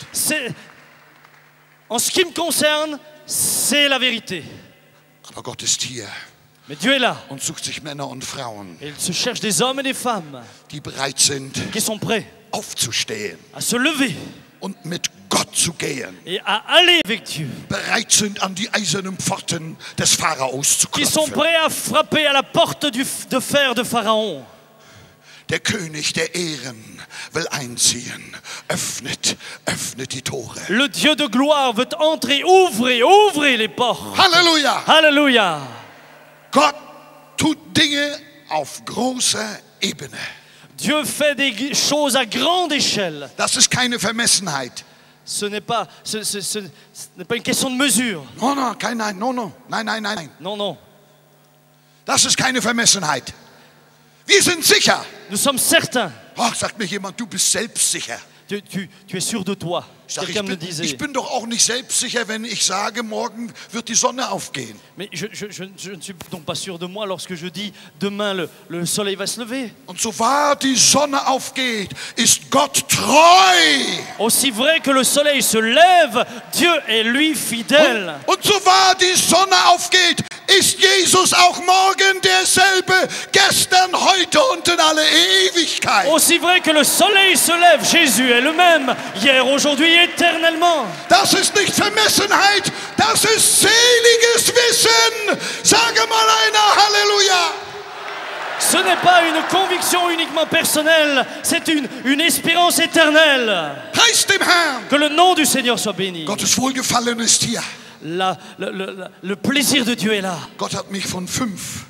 En ce qui me concerne, c'est la vérité. Aber Gott ist hier Mais Dieu est là. und sucht sich Männer und Frauen, Et il se cherche des hommes et des femmes die bereit sind, qui sont prêts aufzustehen à se lever und mit Gott zu gehen. et à aller avec Dieu. Bereit sind, an die eisernen Pforten des Pharaos zu Qui sont klopfen. prêts à frapper à la porte de fer de Pharaon. Der König der Ehren will einziehen. Öffnet die Tore. Le Dieu de gloire veut entrer. Ouvrez les portes. Halleluja! Alléluia. Gott tut Dinge auf großer Ebene. Dieu fait des choses à grande échelle. Das ist keine Vermessenheit. Ce n'est pas une question de mesure. No, no, nein. Non, non. Das ist keine Vermessenheit. Wir sind sicher. Nous sommes certains. Ach, sagt mir jemand, du bist selbstsicher. Tu es sûr de toi. Quelqu'un me disait. Ich bin doch auch nicht selbstsicher, wenn ich sage, morgen wird die Sonne aufgehen. Mais je ne suis donc pas sûr de moi lorsque je dis demain le soleil va se lever. Und so wahr die Sonne aufgeht, ist Gott treu. Aussi vrai que le soleil se lève, Dieu est lui fidèle. Und so wahr die Sonne aufgeht, ist Jesus auch morgen derselbe, gestern, heute und in alle Ewigkeit. Aussi vrai que le soleil se lève, Jésus est le même, hier, aujourd'hui, éternellement. Das ist nicht Vermessenheit, das ist seliges Wissen. Sage mal einer Halleluja. Ce n'est pas une conviction uniquement personnelle, c'est une espérance éternelle. Preis dem Herrn. Que le nom du Seigneur soit béni. Gottes Wohlgefallen ist hier. Le plaisir de Dieu est là. Gott hat mich von fünf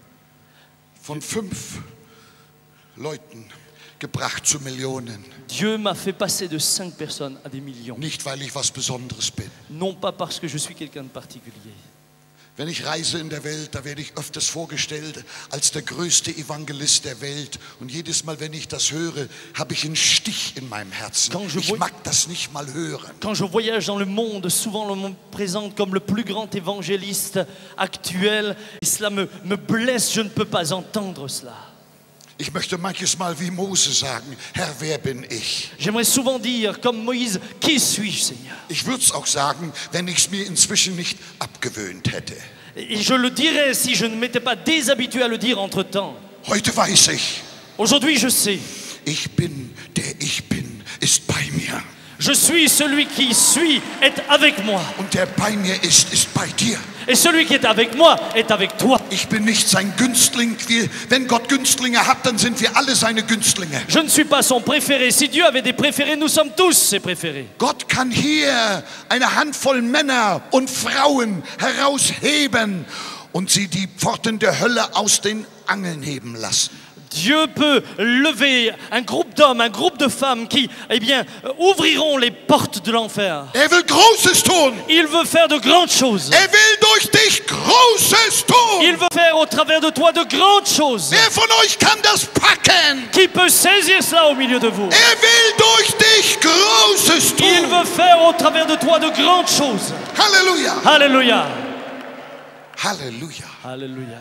Leuten gebracht zu Millionen. Dieu m'a fait passer de 5 personnes à des millions. Nicht, weil ich was Besonderes bin. Non pas parce que je suis quelqu'un de particulier. Wenn ich reise in der Welt, da werde ich öfters vorgestellt als der größte Evangelist der Welt. Und jedes Mal, wenn ich das höre, habe ich einen Stich in meinem Herzen. Ich mag das nicht mal hören. Quand je voyage dans le monde, souvent on me présente comme le plus grand évangéliste actuel. Et cela me blesse, je ne peux pas entendre cela. Ich möchte manches Mal wie Mose sagen, Herr, wer bin ich? J'aimerais souvent dire, comme Moïse, qui suis-je, Seigneur? Ich würde es auch sagen, wenn ich es mir inzwischen nicht abgewöhnt hätte. Et je le dirais si je ne m'étais pas déshabitué à le dire entre-temps. Heute weiß ich, Aujourd'hui, je sais. ich bin, der ich bin, ist bei mir. Je suis celui qui suis, est avec moi. Und der bei mir ist bei dir. Et celui qui est avec moi est avec toi. Ich bin nicht sein Günstling. Wenn Gott Günstlinge hat, dann sind wir alle seine Günstlinge. Je ne suis pas son préféré. Si Dieu avait des préférés, nous sommes tous ses préférés. Gott kann hier eine Handvoll Männer und Frauen herausheben und sie die Pforten der Hölle aus den Angeln heben lassen. Dieu peut lever un groupe d'hommes, un groupe de femmes qui, ouvriront les portes de l'enfer. Er will Großes tun. Il veut faire de grandes choses. Er will durch dich Großes tun. Il veut faire au travers de toi de grandes choses. Wer von euch kann das packen? Qui peut saisir cela au milieu de vous? Er will durch dich Großes tun. Il veut faire au travers de toi de grandes choses. Halleluja. Alléluia. Halleluja. Alléluia.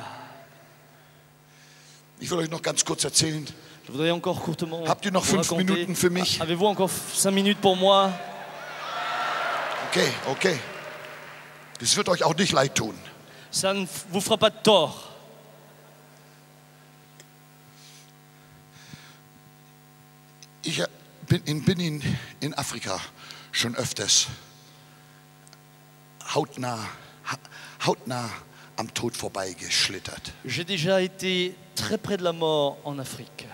Ich will euch noch ganz kurz erzählen. Je voudrais encore courtement Habt ihr noch vous 5 raconter. Minuten für mich? Avez-vous encore 5 minutes pour moi? Okay. Das wird euch auch nicht leid tun. Ça ne vous fera pas de tort. Ich bin in Afrika schon öfters hautnah am Tod vorbeigeschlittert. J'ai déjà été très près de la mort en Afrique.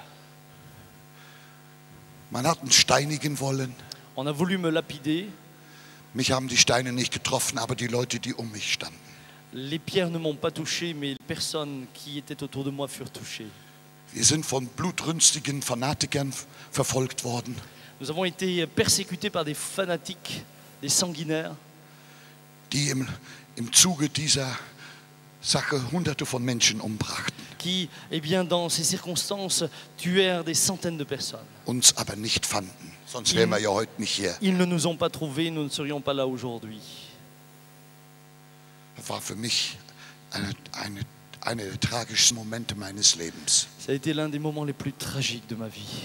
Man hat uns steinigen wollen. On a voulu me lapider. Mich haben die Steine nicht getroffen, aber die Leute, die um mich standen. Les pierres ne m'ont pas touché, mais les personnes qui étaient autour de moi furent touchées. Wir sind von blutrünstigen Fanatikern verfolgt worden. Nous avons été persécutés par des fanatiques, des sanguinaires, Die im Zuge dieser Sache Hunderte von Menschen umbrachten, qui, eh bien, dans ces circonstances, tuèrent des centaines de personnes. uns aber nicht fanden. Sonst wären wir ja heute nicht hier. Ils ne nous ont pas trouvés, nous ne serions pas là aujourd'hui. Das war für mich einer der tragischsten Momente meines Lebens. Ça a été l'un des moments les plus tragiques de ma vie.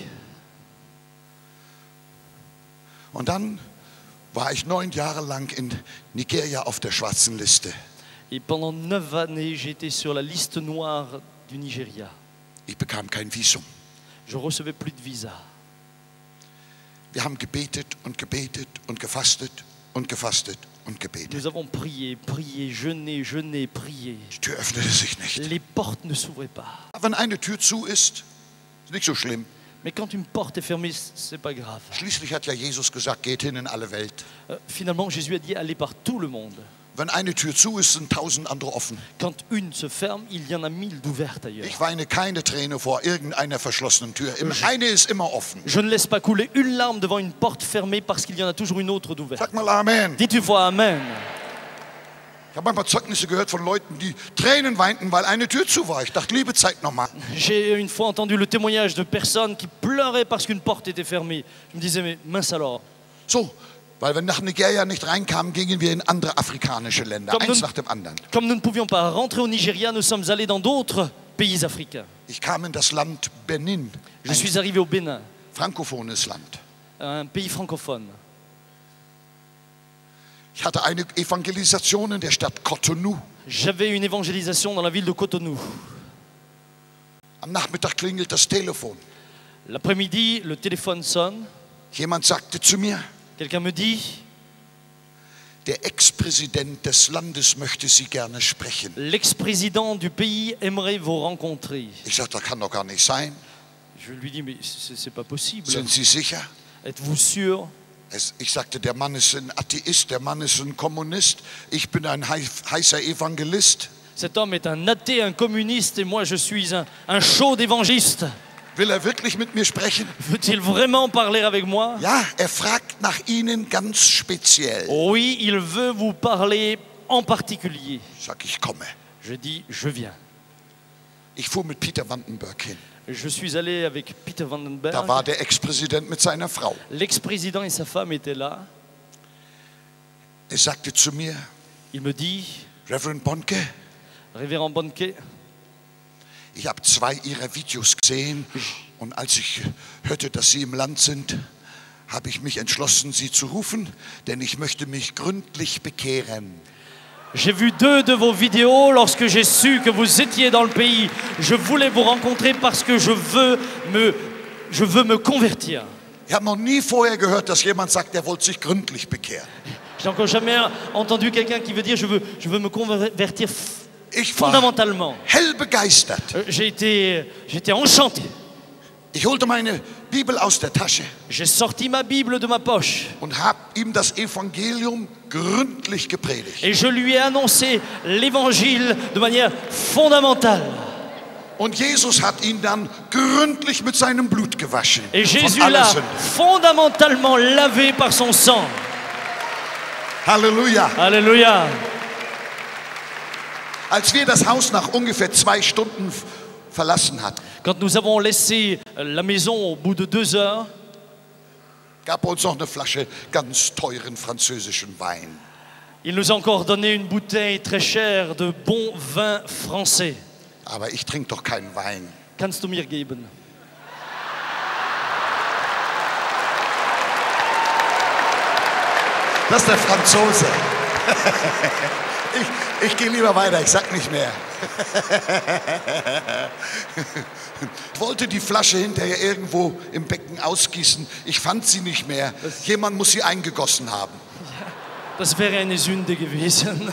Und dann war ich 9 Jahre lang in Nigeria auf der schwarzen Liste. Et pendant 9 années, j'étais sur la liste noire du Nigeria. Ich bekam kein Visum. Je ne recevais plus de visa. Wir haben gebetet und gebetet und gefastet und gefastet und gebetet. Nous avons prié, prié, jeûné, prié. Die Tür öffnete sich nicht. Les portes ne s'ouvraient pas. Wenn eine Tür zu ist nicht so schlimm. Mais quand une porte est fermée, c'est pas grave. Schließlich hat ja Jesus gesagt, geht hin in alle Welt. Finalement, Jésus a dit allez par tout le monde. Wenn eine Tür zu ist, sind 1000 andere offen. Quand une se ferme, il y en a 1000 d'ouvertes ailleurs. Ich weine keine Träne vor irgendeiner verschlossenen Tür. Eine ist immer offen. Je ne laisse pas couler une larme devant une porte fermée parce qu'il y en a toujours une autre d'ouverte. Sag mal Amen. Dites une fois Amen. Ich habe manchmal Zeugnisse gehört von Leuten, die Tränen weinten, weil eine Tür zu war. Ich dachte, liebe Zeit nochmal. J'ai une fois entendu le témoignage de personnes qui pleuraient parce qu'une porte était fermée. Je me disais, mais mince alors. So, weil wir nach Nigeria nicht reinkamen, gingen wir in andere afrikanische Länder, eins nach dem anderen. Comme nous ne pouvions pas rentrer au Nigeria, nous sommes allés dans d'autres pays africains. Ich kam in das Land Benin, Je suis arrivé au Bénin, frankophones Land. un pays francophone. Ich hatte eine Evangelisation in der Stadt Cotonou. J'avais une évangélisation dans la ville de Cotonou. Am Nachmittag klingelt das Telefon. L'après-midi, le téléphone sonne. Jemand sagte zu mir, Quelqu'un me dit, der Ex-Präsident des Landes möchte Sie gerne sprechen. l'ex-président du pays aimerait vous rencontrer. Ich sagte, das kann doch gar nicht sein. Je lui dis, mais c'est pas possible. Sind Sie sicher? Êtes-vous sûr? Ich sagte, der Mann ist ein Atheist, der Mann ist ein Kommunist, ich bin ein heißer Evangelist. Cet homme est un athée, un communiste, et moi je suis un chaud évangéliste. Will er wirklich mit mir sprechen? Veut-il vraiment parler avec moi? Ja, er fragt nach Ihnen ganz speziell. Oui, il veut vous parler en particulier. Sag ich komme. Je dis, je viens. Ich fuhr mit Peter Vandenberg hin. Je suis allé avec Peter Da Vandenberg. war der Ex-Präsident mit seiner Frau. L'ex-président et sa femme étaient là. Er sagte zu mir, Il me dit, Reverend Bonke, Révérend Bonke, ich habe 2 Ihrer Videos gesehen und als ich hörte, dass Sie im Land sind, habe ich mich entschlossen, Sie zu rufen, denn ich möchte mich gründlich bekehren. j'ai vu 2 de vos vidéos lorsque j'ai su que vous étiez dans le pays. Je voulais vous rencontrer parce que je veux me convertir. Ich habe noch nie vorher gehört, dass jemand sagt, er wollte sich gründlich bekehren. J'ai encore jamais entendu quelqu'un qui veut dire je veux me convertir Ich war fondamentalement. hell begeistert. J'étais enchanté. Ich holte meine Bibel aus der Tasche J'ai sorti ma Bible de ma poche und habe ihm das Evangelium gründlich gepredigt. et je lui ai annoncé l'évangile de manière fondamentale. Und Jesus hat ihn dann gründlich mit seinem Blut gewaschen. Et Jésus Von aller l'a Sünde. fondamentalement lavé par son sang. Halleluja. Alléluia. Als wir das Haus nach ungefähr 2 Stunden verlassen hatten, Quand nous avons laissé la maison au bout de 2 heures, gab er uns noch eine Flasche ganz teuren französischen Wein. il nous a encore donné une bouteille très chère de bon vin français. Aber ich trinke doch keinen Wein. Kannst du mir geben? Das ist der Franzose. Ich gehe lieber weiter, ich sag nicht mehr. Ich wollte die Flasche hinterher irgendwo im Becken ausgießen. Ich fand sie nicht mehr. Jemand muss sie eingegossen haben. Das wäre eine Sünde gewesen.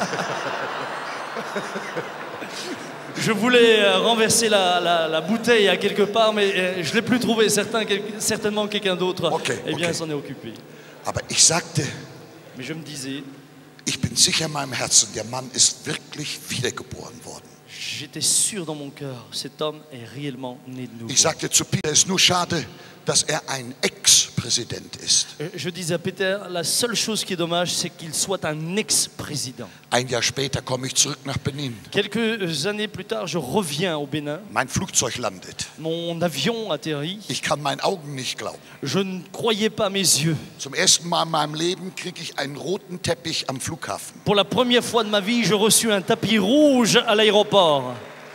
Je voulais renverser la bouteille à quelque part, mais je ne l'ai plus trouvé. Certainement quelqu'un d'autre Okay, eh bien, okay. s'en est occupé. Aber ich sagte, Mais je me disais, ich bin sicher in meinem Herzen, der Mann ist wirklich wiedergeboren worden. J'étais sûr dans mon cœur, cet homme est réellement né de nouveau. Ich sagte zu Peter, es ist nur schade, dass er ein Ex-Präsident ist. Je disais à Peter, la seule chose qui est dommage, c'est qu'il soit un ex-président. Ein Jahr später komme ich zurück nach Benin. Quelques années plus tard, je reviens au Bénin. Mein Flugzeug landet. Mon avion atterrit. Ich kann meinen Augen nicht glauben. Je ne croyais pas mes yeux. Zum ersten Mal in meinem Leben kriege ich einen roten Teppich am Flughafen. Pour la première fois de ma vie, je reçus un tapis rouge à l'aéroport.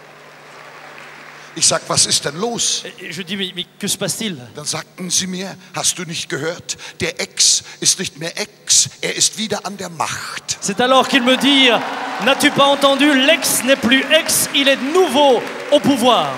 Ich sag, was ist denn los? Et je dis, mais que se passe-t-il? Dann sagten sie mir, hast du nicht gehört? Der Ex ist nicht mehr Ex, er ist wieder an der Macht. C'est alors qu'ils me dirent, n'as-tu pas entendu, l'ex n'est plus ex, il est de nouveau au pouvoir.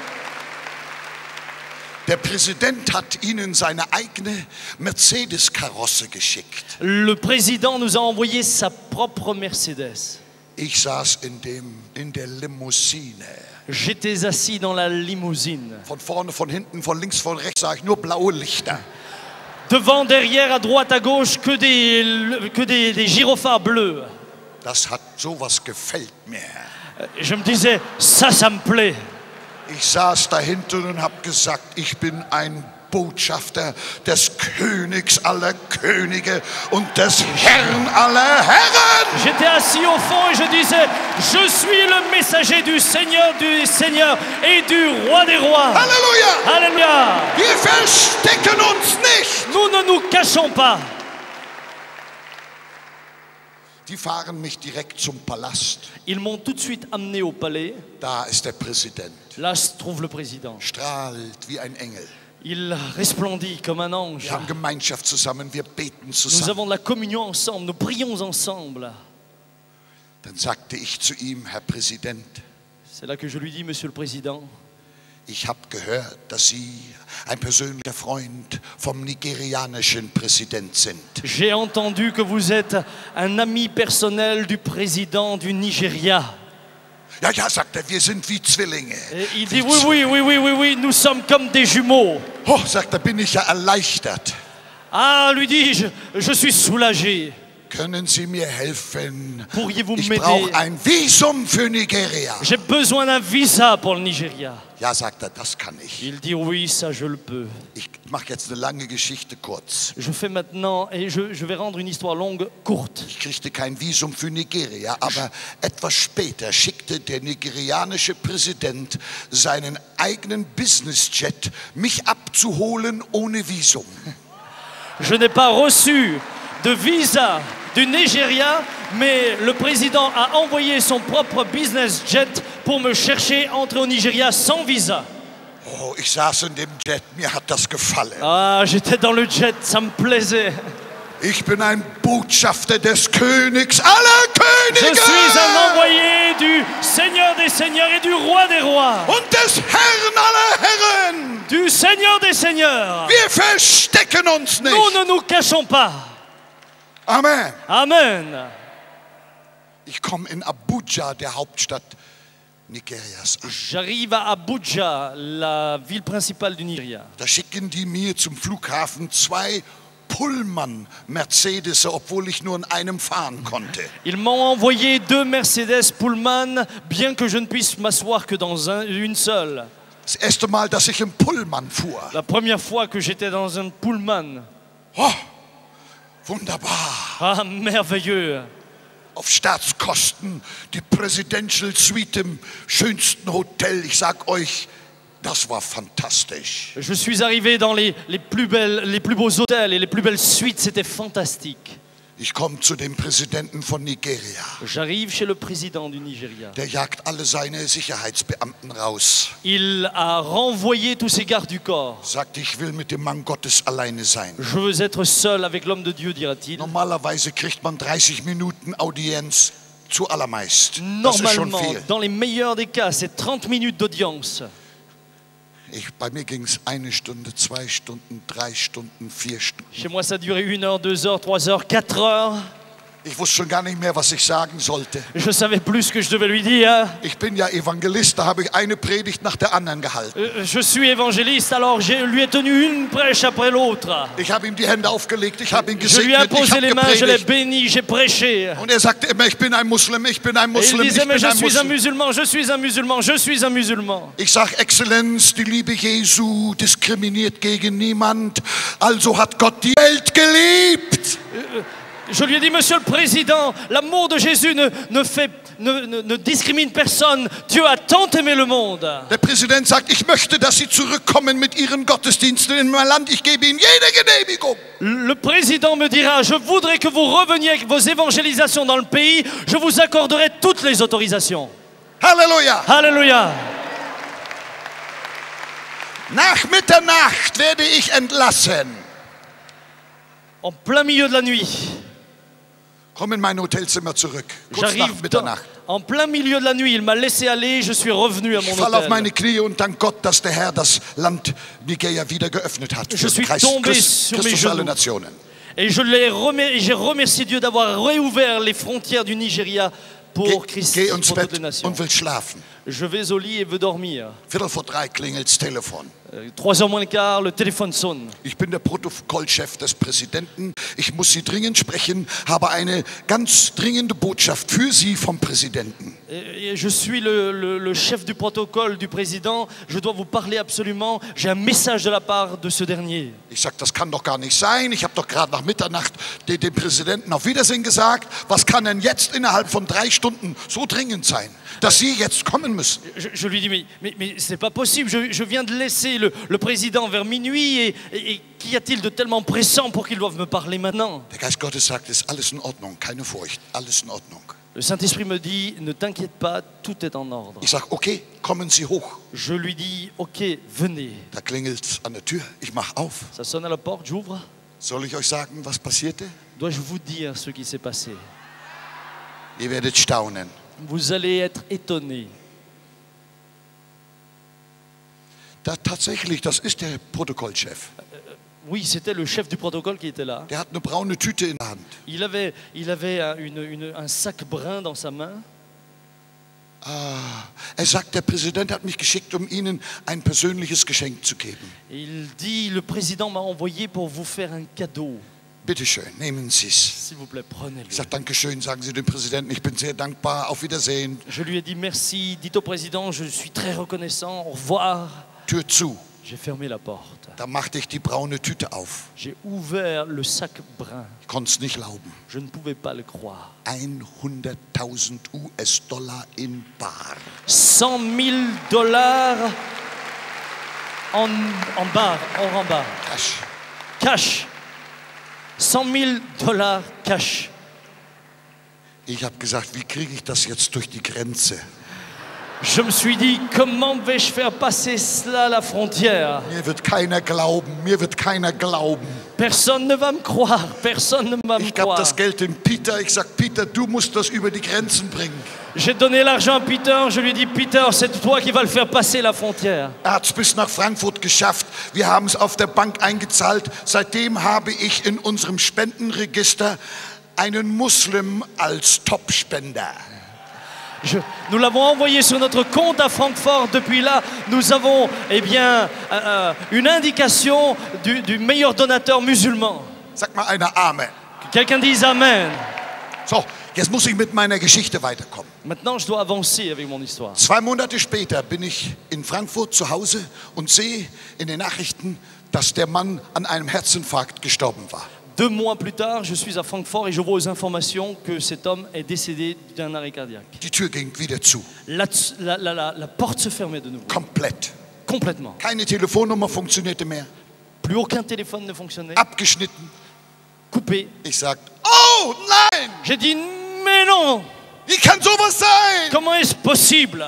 Der Präsident hat ihnen seine eigene Mercedes-Karosse geschickt. Le président nous a envoyé sa propre Mercedes. Ich saß in der Limousine. J'étais assis dans la limousine. Von vorne, von hinten, von links, von rechts sah ich nur blaue Lichter. Devant, derrière, à droite, à gauche, que des gyrophares bleus. Das hat sowas gefällt mir. Je me disais, ça me plaît. Ich saß da hinten und habe gesagt, ich bin ein Botschafter des Königs aller Könige und des Herrn aller Herren. J'étais assis au fond et je disais, je suis le messager du Seigneur et du Roi des Rois. Halleluja! Alléluia! Wir verstecken uns nicht. Nous ne nous cachons pas. Die fahren mich direkt zum Palast. Ils m'ont tout de suite amené au palais. Da ist der Präsident. Là se trouve le président. Strahlt wie ein Engel. Il resplendit comme un ange. Wir haben Gemeinschaft zusammen, wir beten Nous zusammen. avons de la communion ensemble, nous prions ensemble. Dann sagte ich zu ihm, Herr Präsident, C'est là que je lui dis, Monsieur le Président, ich habe gehört, dass Sie ein persönlicher Freund vom nigerianischen Präsident sind. j'ai entendu que vous êtes un ami personnel du président du Nigeria. Ja, ja, sagt er, wir sind wie Zwillinge. Et il dit, oui, nous sommes comme des jumeaux. Oh, sagt er, bin ich ja erleichtert. Ah, lui dis-je, je suis soulagé. Können Sie mir helfen? Pourriez-vous Ich m'aider? brauche ein Visum für Nigeria. J'ai besoin d'un visa pour le Nigeria. Ja, sagt er, das kann ich. Il dit, oui, ça je le peux. Ich mache jetzt eine lange Geschichte kurz. Je fais maintenant, et je vais rendre une histoire longue courte. Ich kriegte kein Visum für Nigeria, aber etwas später schickte der nigerianische Präsident seinen eigenen Businessjet, mich abzuholen ohne Visum. Je n'ai pas reçu de visa du Nigeria, mais le président a envoyé son propre business jet pour me chercher, entrer au Nigeria sans visa. Oh, ich saß in dem Jet, mir hat das gefallen. Ah, j'étais dans le jet, ça me plaisait. Ich bin ein Botschafter des Königs aller Je Könige suis un envoyé du Seigneur des Seigneurs et du Roi des Rois. und des Herrn aller Herren. Du Seigneur des Seigneurs. Wir verstecken uns Nous nicht. ne nous cachons pas. Amen. Amen. Ich komme in Abuja, der Hauptstadt Nigerias, an. J'arrive à Abuja, la ville principale du Nigeria. Da schicken die mir zum Flughafen 2 Pullman Mercedes, obwohl ich nur in einem fahren konnte. Ils m'ont envoyé 2 Mercedes Pullman, bien que je ne puisse m'asseoir que dans une seule. Das erste Mal, dass ich im Pullman fuhr. La première fois que j'étais dans un Pullman. Oh, wunderbar. Ah, merveilleux. Auf Staatskosten, die Presidential Suite im schönsten Hotel. Ich sag euch, das war fantastisch. Je suis arrivé dans les plus beaux hôtels et les plus belles suites, c'était fantastique. Ich komme zu dem Präsidenten von Nigeria. J'arrive chez le président du Nigeria. Der jagt alle seine Sicherheitsbeamten raus. Il a renvoyé tous ses gardes du corps. Sagt, ich will mit dem Mann Gottes alleine sein. Je veux être seul avec l'homme de Dieu, dira-t-il. Normalerweise kriegt man 30 Minuten Audienz, zu allermeist. Das ist schon Normalement, viel. dans les meilleurs des cas, c'est 30 minutes d'audience. Bei mir ging es 1 Stunde, 2 Stunden, 3 Stunden, 4 Stunden. Chez moi, ça durait 1 heure, 2 heures, 3 heures, 4 heures. Ich wusste schon gar nicht mehr, was ich sagen sollte. Je savais plus ce que je devais lui dire. Ich bin ja Evangelist, da habe ich eine Predigt nach der anderen gehalten. Je suis évangéliste, alors je lui ai tenu une prêche après l'autre. Ich habe ihm die Hände aufgelegt, ich habe ihn Je lui ai gesegnet, ich imposé habe les mains, je l'ai gepredigt. béni, j'ai prêché. Und er sagte immer, ich bin ein Muslim, ich bin ein Et il Muslim, ich disait, mais bin je ein suis un Muslim. musulman, je suis un musulman, je suis un musulman. Ich sage, Exzellenz, die Liebe Jesu diskriminiert gegen niemand, also hat Gott die Welt geliebt. Je lui ai dit, Monsieur le Président, l'amour de Jésus ne discrimine personne. Dieu a tant aimé le monde. Der Präsident sagt, ich möchte, dass Sie zurückkommen mit Ihren Gottesdiensten in mein Land, ich gebe Ihnen jede Genehmigung. Le président me dira, je voudrais que vous reveniez avec vos évangélisations dans le pays. Je vous accorderai toutes les autorisations. Halleluja. Alléluia. Nach Mitternacht werde ich entlassen. En plein milieu de la nuit, Komm in mein Hotelzimmer zurück, kurz nach j'arrive Mitternacht. en plein milieu de la nuit. Il m'a laissé aller, je suis revenu à Ich mon falle auf meine hôtel. Knie und dank Gott, dass der Herr das Land Nigeria wieder geöffnet hat Je für suis tombé sur mes Christus alle genoux. Nationen. Et j'ai remercié Dieu d'avoir réouvert les frontières du Nigeria pour Christ, Geh ins pour toutes les Bett nations. und will schlafen. Je vais au lit et veux dormir. 2:45 klingelt's Telefon. 3h moins le quart, le téléphone sonne. Ich bin der Protokollchef des Präsidenten. Ich muss Sie dringend sprechen, habe eine ganz dringende Botschaft für Sie vom Präsidenten. Et je suis le chef du protocole du président. Je dois vous parler absolument. J'ai un message de la part de ce dernier. Ich sage, das kann doch gar nicht sein. Ich habe doch gerade nach Mitternacht dem Präsidenten auf Wiedersehen gesagt. Was kann denn jetzt innerhalb von 3 Stunden so dringend sein, dass Sie jetzt kommen müssen? Je lui dis, mais c'est pas possible. Je viens de laisser le président vers minuit. Et qu'y a-t-il de tellement pressant pour qu'il doive me parler maintenant? Der Geist Gottes sagt, es ist alles in Ordnung, keine Furcht, alles in Ordnung. Le Saint-Esprit me dit, ne t'inquiète pas, tout est en ordre. Ich sage, okay, kommen Sie hoch. Je lui dis, ok, venez. Da klingelt's an der Tür, ich mache auf. Ça sonne à la porte, j'ouvre. Soll ich euch sagen, was passierte? Dois-je vous dire ce qui s'est passé? Ihr werdet staunen. Vous allez être étonnés. Tatsächlich, das ist der Protokollchef. Oui, c'était le chef du protocole qui était là. Der hat eine braune Tüte in der Hand. Il avait un sac brun dans sa main. Er sagt, der Präsident hat mich geschickt, um Ihnen ein persönliches Geschenk zu geben. Il dit, le président m'a envoyé pour vous faire un cadeau. Bitte schön, nehmen Sie es. S'il vous plaît, prenez-le. Ich sage, Dankeschön, sagen Sie dem Präsidenten, ich bin sehr dankbar, auf Wiedersehen. Je lui ai dit merci, dites au président, je suis très reconnaissant, au revoir. Tür zu. J'ai fermé la porte. Da machte ich die braune Tüte auf. J'ai ouvert le sac brun. Ich konnte es nicht glauben. Je ne pouvais pas le croire. 100.000 US-Dollar in bar. 100 000 dollars en bar. Cash. Cash. 100 000 dollars cash. Ich habe gesagt, wie kriege ich das jetzt durch die Grenze? Je me suis dit, comment vais-je faire passer cela à la frontière? Mir wird keiner glauben, mir wird keiner glauben. Personne ne va me croire, personne ne va me Ich gab croire. das Geld dem Peter, ich sag, Peter, du musst das über die Grenzen bringen. J'ai donné l'argent à Peter, je lui ai dit, Peter, c'est toi qui vas le faire passer la frontière. Er hat es bis nach Frankfurt geschafft. Wir haben es auf der Bank eingezahlt. Seitdem habe ich in unserem Spendenregister einen Muslim als Topspender. Nous l'avons envoyé sur notre compte à Francfort. Depuis là, nous avons une indication du meilleur donateur musulman. Sag mal einer Amen. Que quelqu'un dise Amen. So, jetzt muss ich mit meiner Geschichte weiterkommen. Maintenant, je dois avancer avec mon histoire. 2 Monate später bin ich in Frankfurt zu Hause und sehe in den Nachrichten, dass der Mann an einem Herzinfarkt gestorben war. 2 mois plus tard, je suis à Francfort et je vois aux informations que cet homme est décédé d'un arrêt cardiaque. Die Tür ging wieder zu. La porte se fermait de nouveau. Komplett. Complètement. Keine Telefonnummer funktionierte mehr. Plus aucun téléphone ne fonctionnait. Abgeschnitten. Coupé. Ich sag, oh nein! J'ai dit, mais non! Wie kann sowas sein? Comment est-ce possible?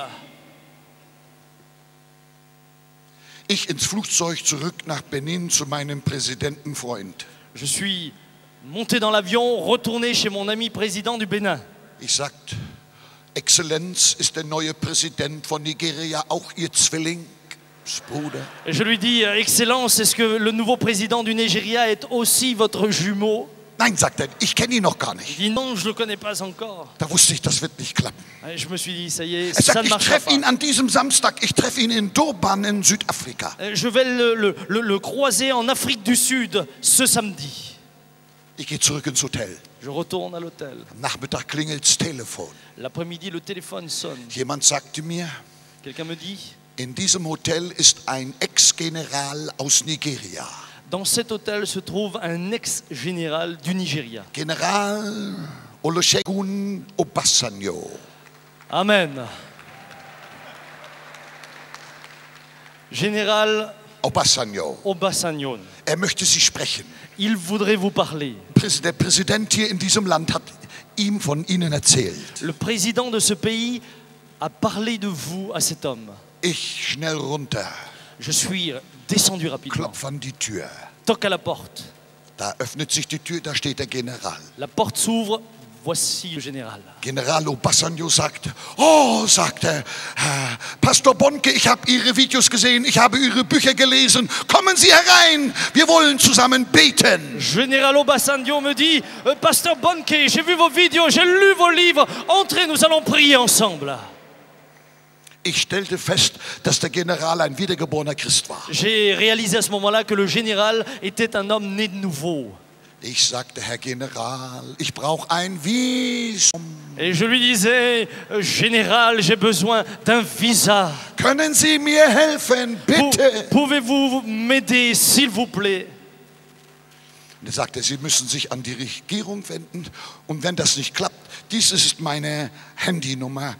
Ich ins Flugzeug zurück nach Benin zu meinem Präsidentenfreund. Je suis monté dans l'avion, retourné chez mon ami président du Bénin. Ich sagte, Exzellenz, ist der neue Präsident von Nigeria auch Ihr Zwillingsbruder? Et je lui dis, Excellence, est-ce que le nouveau président du Nigeria est aussi votre jumeau? Nein, sagt er, ich kenne ihn noch gar Il nicht. dit non, je ne le connais pas encore. Da wusste ich, das wird nicht klappen. Et je me suis dit, ça y est, Er ça sagt, ne ich marchera treffe ihn pas. an diesem Samstag, ich treffe ihn in Durban in Südafrika. Je vais le croiser en Afrique du Sud ce samedi. Ich gehe zurück ins Hotel. Je retourne à l'hôtel. Am Nachmittag klingelt's Telefon. L'après-midi, le téléphone sonne. Jemand sagte mir, Quelqu'un me dit, in diesem Hotel ist ein Ex-General aus Nigeria. dans cet hôtel se trouve un ex-général du Nigeria. General Olusegun Obasanjo. Amen. Général Obasanjo. Obasanjo, Er möchte Sie sprechen. il voudrait vous parler. Der Präsident hier in diesem Land hat ihm von Ihnen erzählt. Le président de ce pays a parlé de vous à cet homme. Ich schnell runter, Je suis descendu rapidement. klopf an die Tür. Toque à la porte. Da öffnet sich die Tür, da steht der General. La porte s'ouvre. Voici le général. General Obasanjo sagt, oh, sagt er, Pastor Bonke, ich habe Ihre Videos gesehen, ich habe Ihre Bücher gelesen, kommen Sie herein, wir wollen zusammen beten. Général Obasanjo me dit, Pasteur Bonke, j'ai vu vos vidéos, j'ai lu vos livres, entrez, nous allons prier ensemble. Ich stellte fest, dass der General ein wiedergeborener Christ war. J'ai réalisé à ce moment-là que le général était un homme né de nouveau. Ich sagte, Herr General, ich brauche ein Visum. Et je lui disais, Général, j'ai besoin d'un visa. Können Sie mir helfen, bitte? Pouvez-vous m'aider, s'il vous plaît? Und er sagte, Sie müssen sich an die Regierung wenden. Und wenn das nicht klappt, dies ist meine Handynummer.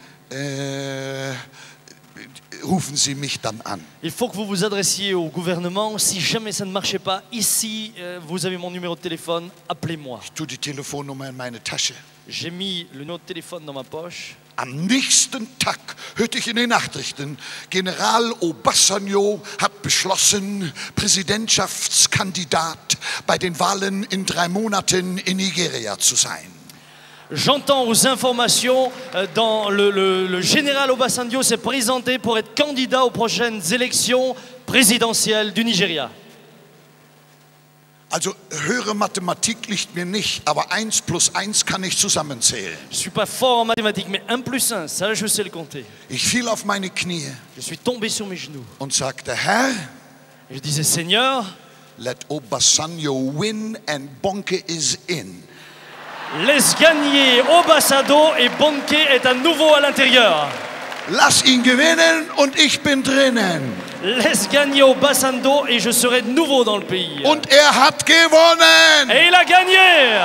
Rufen Sie mich dann an. Il faut que vous vous adressiez au gouvernement. Si jamais ça ne marchait pas, ici, vous avez mon numéro de téléphone, appelez-moi. Ich tue die Telefonnummer in meine Tasche. J'ai mis le numéro de téléphone dans ma poche. Am nächsten Tag hörte ich in den Nachrichten, General Obasanjo hat beschlossen, Präsidentschaftskandidat bei den Wahlen in 3 Monaten in Nigeria zu sein. J'entends aux informations, le général Obasanjo s'est présenté pour être candidat aux prochaines élections présidentielles du Nigeria. Also höhere Mathematik liegt mir nicht, aber 1 plus 1 kann ich zusammenzählen. Je ne suis pas fort en mathématiques, mais 1 plus 1, ça je sais le compter. Ich fiel auf meine Knie Je suis tombé sur mes genoux. und sagte, Herr, Je disais, Seigneur, let Obasanjo win and Bonke is in. laisse gagner Obasanjo et Bonke est à nouveau à l'intérieur. Lass ihn gewinnen und ich bin drinnen. Laisse gagner Obasanjo et je serai de nouveau dans le pays. Und hat gewonnen. Et il a gagné.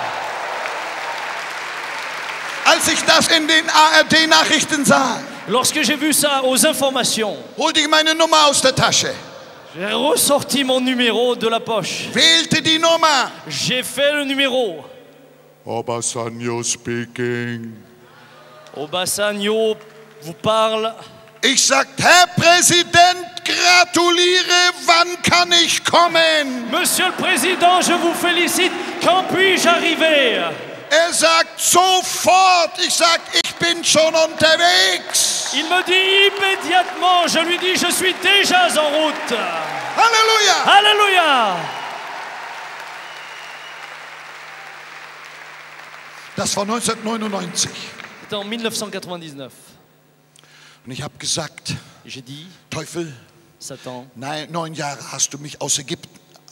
Als ich das in den ARD-Nachrichten sah, Lorsque j'ai vu ça aux informations, holte ich meine Nummer aus der Tasche, j'ai ressorti mon numéro de la poche. wählte die Nummer. J'ai fait le numéro. Obasanjo speaking. Obasanjo vous parle. Ich sagte, Herr Präsident, gratuliere, wann kann ich kommen? Monsieur le Président, je vous félicite. Quand puis-je arriver? Sagt sofort. Ich sag, ich bin schon unterwegs. Il me dit immédiatement. Je lui dis, je suis déjà en route. Halleluja. Alléluia. Das war 1999. C'était en 1999. Und ich habe gesagt, J'ai dit, Teufel, Satan, 9 Jahre hast du mich aus Ägypten,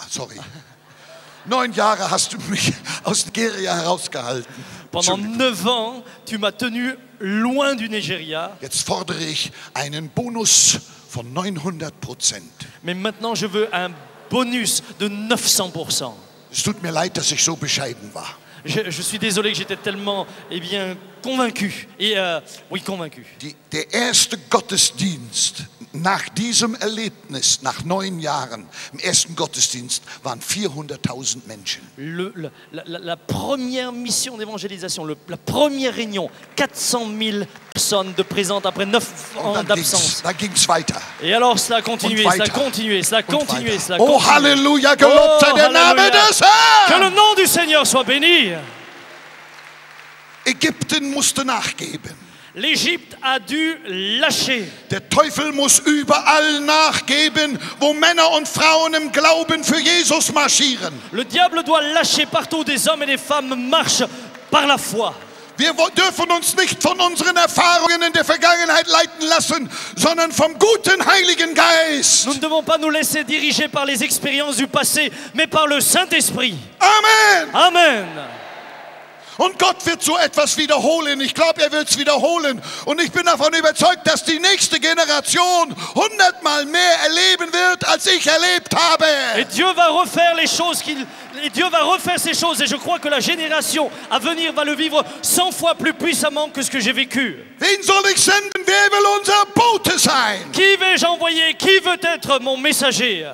9 Jahre hast du mich aus Nigeria herausgehalten. pendant 9 ans, tu m'as tenu loin du Nigeria. Jetzt fordere ich einen Bonus von 900%. Mais maintenant, je veux un bonus de 900%. Es tut mir leid, dass ich so bescheiden war. Je suis désolé que j'étais tellement, convaincu. Oui, convaincu. Der erste Gottesdienst nach diesem Erlebnis, nach 9 Jahren, im ersten Gottesdienst waren 400.000 Menschen. La première mission d'évangélisation, la première réunion, 400 000 personnes de présentes après 9 ans d'absence. Dann ging's weiter. Et alors, cela a continué, Und cela a weiter. continué, cela a Und continué, weiter. cela a Oh, continué. Halleluja, gelobt sei der Name Halleluja. des Que le Herrn. nom du Seigneur soit béni. Ägypten musste nachgeben. L'Égypte a dû lâcher. Der Teufel muss überall nachgeben, wo Männer und Frauen im Glauben für Jesus marschieren. Le diable doit lâcher partout où des hommes et des femmes marchent par la foi. Wir dürfen uns nicht von unseren Erfahrungen in der Vergangenheit leiten lassen, sondern vom guten Heiligen Geist. Nous ne devons pas nous laisser diriger par les expériences du passé, mais par le Saint-Esprit. Amen. Amen. Und Gott wird so etwas wiederholen. Ich glaube, er wird es wiederholen. Und ich bin davon überzeugt, dass die nächste Generation 100-mal mehr erleben wird, als ich erlebt habe. Et Dieu va refaire les choses et Dieu va refaire ces choses. Et je crois que la génération à venir va le vivre 100 fois plus puissamment que ce que j'ai vécu. Wen soll ich senden? Wer will unser Bote sein? Qui vais-je envoyer? Qui veut être mon messager?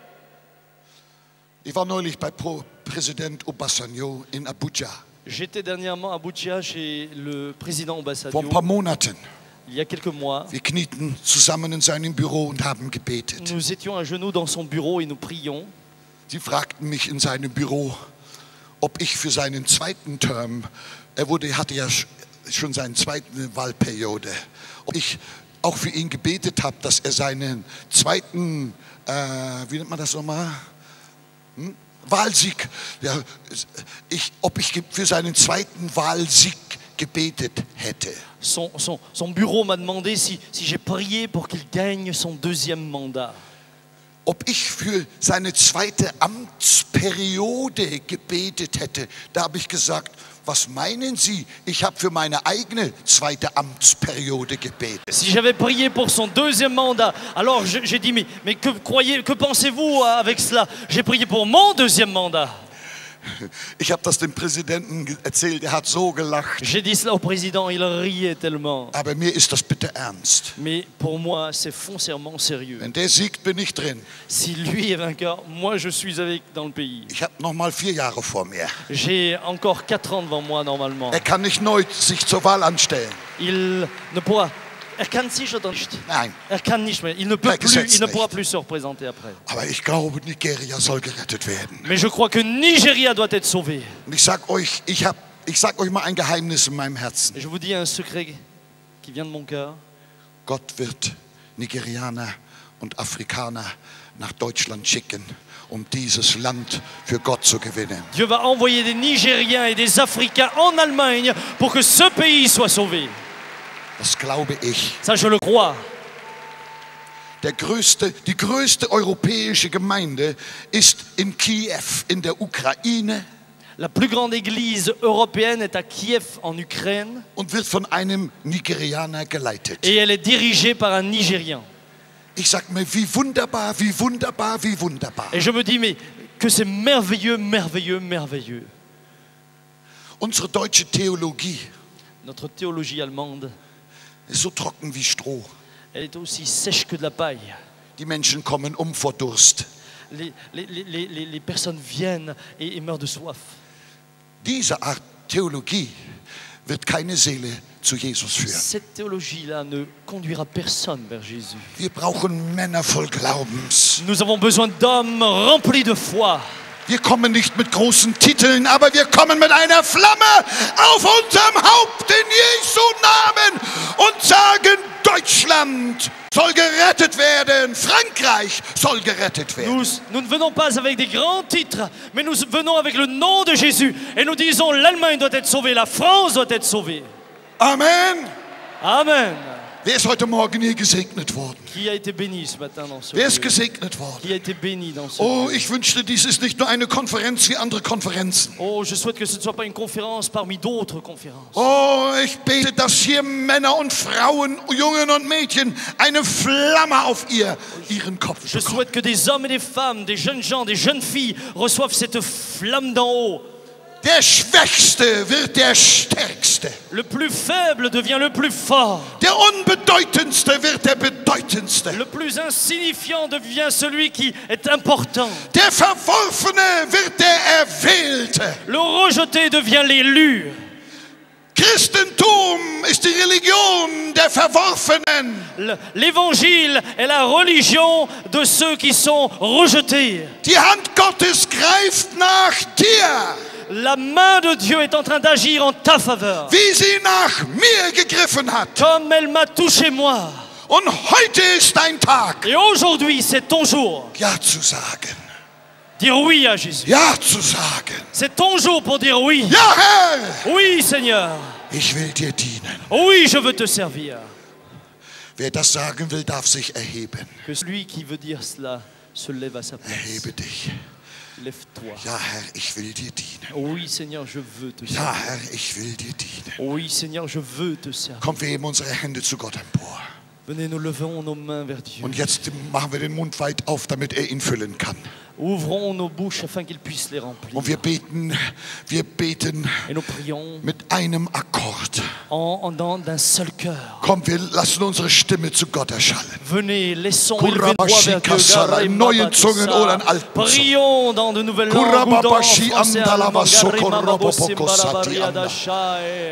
Ich war neulich bei Präsident Obasanjo in Abuja. J'étais dernièrement à Abuja chez le président Obasanjo. Vor ein paar Monaten. Il y a quelques mois, Wir knieten zusammen in seinem Büro und haben gebetet. nous étions à genoux dans son bureau et nous prions. Sie fragten mich in seinem Büro, ob ich für seinen zweiten Term, hatte ja schon seine zweite Wahlperiode, ob ich auch für ihn gebetet habe, dass er seinen zweiten, wie nennt man das nochmal? Wahlsieg, ja, ob ich für seinen zweiten Wahlsieg gebetet hätte. Son bureau m'a demandé si j'ai prié pour qu'il gagne son deuxième mandat. Ob ich für seine zweite Amtsperiode gebetet hätte. Da habe ich gesagt, was meinen Sie? Ich habe für meine eigene zweite Amtsperiode gebetet. Si j'avais prié pour son deuxième mandat, alors j'ai dit, mais que pensez-vous avec cela? J'ai prié pour mon deuxième mandat. Ich habe das dem Präsidenten erzählt, er hat so gelacht. J'ai dit cela au président, il riait tellement. Aber mir ist das bitte ernst. Mais pour moi, c'est foncièrement sérieux. Wenn der siegt, bin ich drin. Si lui est vainqueur, moi je suis avec dans le pays. Ich habe noch mal 4 Jahre vor mir. J'ai encore 4 ans devant moi normalement. Er kann nicht neu sich zur Wahl anstellen. Il ne pourra. Kann sich oder nicht? Nein. Kann nicht mehr. Il ne peut plus. Il ne pourra plus se représenter après. Aber ich glaube, Nigeria soll gerettet werden. Mais je crois que Nigeria doit être sauvé. Und ich sag euch, ich sag euch mal ein Geheimnis in meinem Herzen. Et je vous dis un secret qui vient de mon cœur. Gott wird Nigerianer und Afrikaner nach Deutschland schicken, dieses Land für Gott zu gewinnen. Dieu va envoyer des Nigériens et des Africains en Allemagne pour que ce pays soit sauvé. Das glaube ich. Ça, je le crois. Die größte europäische Gemeinde ist in Kiew in der Ukraine. La plus grande église européenne est à Kiev en Ukraine. Und wird von einem Nigerianer geleitet. Et elle est dirigée par un Nigérien. Ich sag mir, wie wunderbar, wie wunderbar, wie wunderbar. Et je me dis, mais que c'est merveilleux, merveilleux, merveilleux. Unsere deutsche Theologie. Notre théologie allemande. Ist so trocken wie Stroh. Elle est aussi sèche que de la paille. Die Menschen kommen vor Durst. Les personnes viennent et meurent de soif. Diese Art Theologie wird keine Seele zu Jesus führen. Cette théologie-là ne conduira personne vers Jésus. Wir brauchen Männer voll Glaubens. Nous avons besoin d'hommes remplis de foi. Wir kommen nicht mit großen Titeln, aber wir kommen mit einer Flamme auf unserem Haupt in Jesu Namen und sagen, Deutschland soll gerettet werden, Frankreich soll gerettet werden. Nous ne venons pas avec des grands titres, mais nous venons avec le nom de Jésus. Et nous disons, l'Allemagne doit être sauvée, la France doit être sauvée. Amen. Amen. Wer ist heute Morgen hier gesegnet worden? Qui a été béni ce matin dans ce Wer ist lieu? gesegnet worden? Qui a été béni dans ce Oh, lieu? ich wünschte, dies ist nicht nur eine Konferenz wie andere Konferenzen. Oh, je souhaite que ce ne soit pas une conférence parmi d'autres conférences. Oh, ich bete, dass hier Männer und Frauen, Jungen und Mädchen eine Flamme auf ihren Kopf Je bekommen. souhaite que des hommes et des femmes, des jeunes gens, des jeunes filles reçoivent cette flamme d'en haut. Der Schwächste wird der Stärkste. Le plus faible devient le plus fort. Der Unbedeutendste wird der Bedeutendste. Le plus insignifiant devient celui qui est important. Der Verworfene wird der Erwählte. Le rejeté devient l'élu. Christentum ist die Religion der Verworfenen. L'évangile est la religion de ceux qui sont rejetés. Die Hand Gottes greift nach dir. La main de Dieu est en train d'agir en ta faveur. Wie sie nach mir gegriffen hat. Comme elle m'a touché moi. Und heute ist dein Tag, Et aujourd'hui, c'est ton jour. Ja zu sagen. Dire oui à Jésus. Ja zu sagen. C'est ton jour pour dire oui. Ja, Herr, Oui, Seigneur. ich will dir dienen. Oui, je veux te servir. Wer das sagen will, darf sich erheben. Que celui qui veut dire cela se lève à sa place. Erhebe dich. Lève-toi. Ja, Herr, ich will dir dienen. Oui, Seigneur, je veux te Ja, servir. Herr, ich will dir dienen. Oui, Seigneur, je veux te servir. Komm, wir heben unsere Hände zu Gott empor. Venez, nous levons nos mains vers Dieu. Und jetzt machen wir den Mund weit auf, damit er ihn füllen kann. Ouvrons nos bouches afin qu'il puisse les remplir. Und wir beten Et nous prions mit einem Akkord. d'un seul cœur. Komm, wir lassen unsere Stimme zu Gott erschallen. Venez, laissons élever nos voix vers Dieu. Kurabashikasala, in neuen Zungen oder in alten Zungen. Prions dans de nouvelles langues ou dans Kurababashi français, allemand, andalabasokorobopokosatia.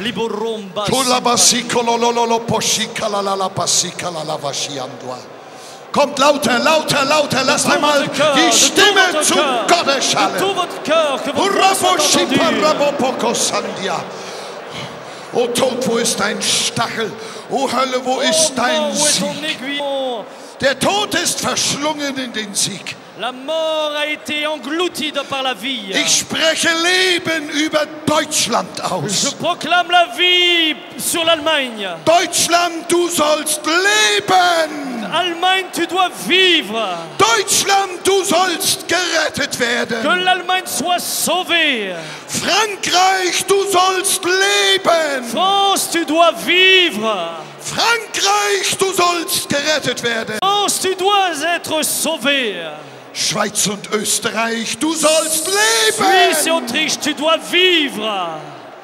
Tulabasi kolololo poshikalalabasi kalalavashi andwa. Kommt lauter, lauter, lauter, lasst einmal die Stimme zu Gott erschallen. Tout votre cœur, que votre voix soit entendue. O Tod, wo ist dein Stachel? O Hölle, wo ist dein Où est ton Sieg? aiguillon? Der Tod ist verschlungen in den Sieg. La mort a été engloutie par la vie. Ich spreche Leben über Deutschland Je aus. proclame la vie sur l'Allemagne. Deutschland, du sollst leben. Allemagne, tu dois vivre. Deutschland, du sollst gerettet Que werden. l'Allemagne soit sauvée. Frankreich, du sollst leben. France, tu dois vivre. Frankreich, du sollst gerettet werden. France, tu dois être sauvé. Schweiz und Österreich, du sollst Suisse et leben. Autriche, tu dois vivre.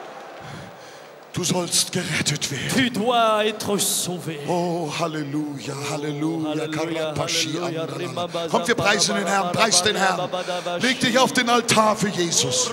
Du sollst gerettet werden. Tu dois être sauvé. Oh, Halleluja, Halleluja. Halleluja, Karabashi Halleluja. andalala. Kommt, wir preisen den Herrn, preis den Herrn. Leg dich auf den Altar für Jesus.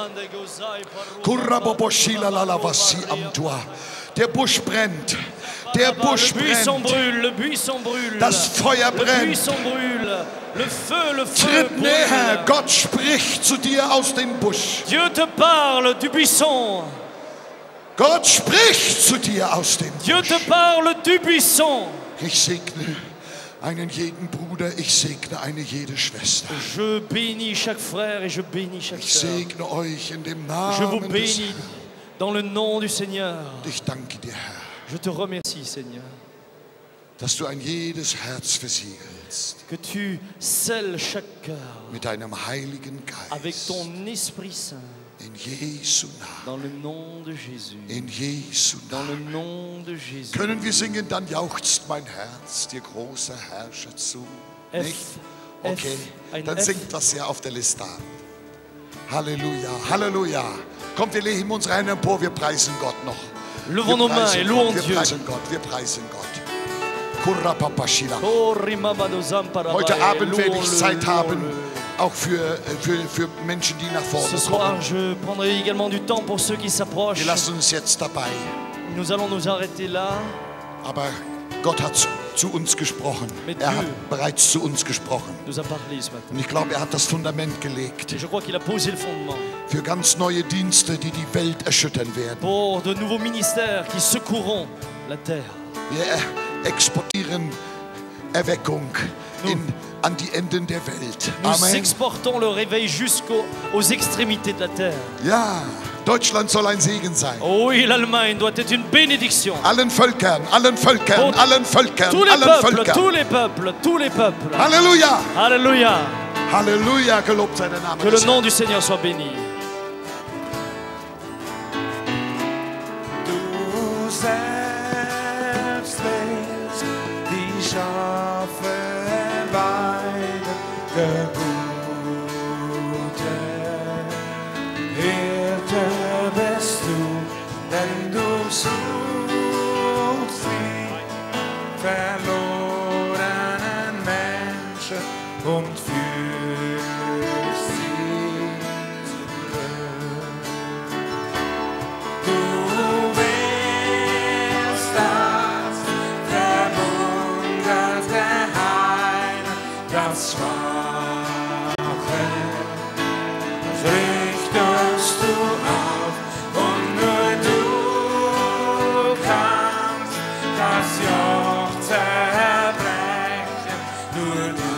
Kuraboboshilalalabasi amdua. Der Busch brennt. Der Busch Le buisson brennt. brûle, le buisson brûle. Das Feuer Le brennt. buisson brûle. Le feu Tritt näher. brûle. Gott spricht zu dir aus dem Busch. Dieu te parle du buisson. Gott spricht zu dir aus dem Dieu Busch. te parle du buisson. Ich segne einen jeden Bruder, ich segne eine jede Schwester. Je bénis chaque frère et je bénis chaque Ich sœur. segne euch in dem Je vous Namen des bénis dans le nom du Seigneur. Ich danke dir, Herr, Je te remercie, Seigneur, dass du ein jedes Herz versiegelst que tu scelles chaque cœur mit deinem Heiligen avec Geist. ton Esprit Saint. In Jesu Namen. Dans le nom de Jésus. In Jesu Dans le Namen. nom de Jésus. Können wir singen, dann jauchzt mein Herz dir großer Herrscher zu. F, Nicht? F, Okay, ein dann F. singt das ja auf der Liste an. Halleluja, Halleluja. Kommt, wir legen unsere Hände empor, wir preisen Gott noch. Levons nos mains et louons Wir Dieu. preisen Gott, wir preisen Gott. Kurapapashila. Heute Heute Abend werde ich Zeit haben, auch für Menschen, die nach Ce vorne soir, kommen. je prendrai également du temps pour ceux qui s'approchent. Wir lassen uns jetzt dabei. Nous allons nous arrêter là. Aber Gott hat zu uns gesprochen. Mit Er Dieu. hat bereits zu uns gesprochen. Nous a parlé ce matin. Und ich glaube, er hat das Fundament gelegt Et je crois qu'il a posé le fondement für ganz neue Dienste, die die Welt erschüttern werden. pour de nouveaux ministères qui secourront la terre. Wir exportieren Erweckung an die Enden der Welt. Nous Amen. exportons le réveil aux extrémités de la terre. Ja, Deutschland soll ein Segen sein. Oh oui, l'Allemagne doit être une bénédiction. Allen Völkern, allen Völkern, Pour allen Völkern, Tous les allen peuples, Völkern. tous les peuples, tous les peuples. Halleluja, Alléluia. Halleluja, gelobt sei der Name Que le des Herrn. nom du Seigneur soit béni. Du selbst willst die Schafe weiden, der gute Hirte bist du, denn du suchst die verlorenen Menschen und führst sie nur du.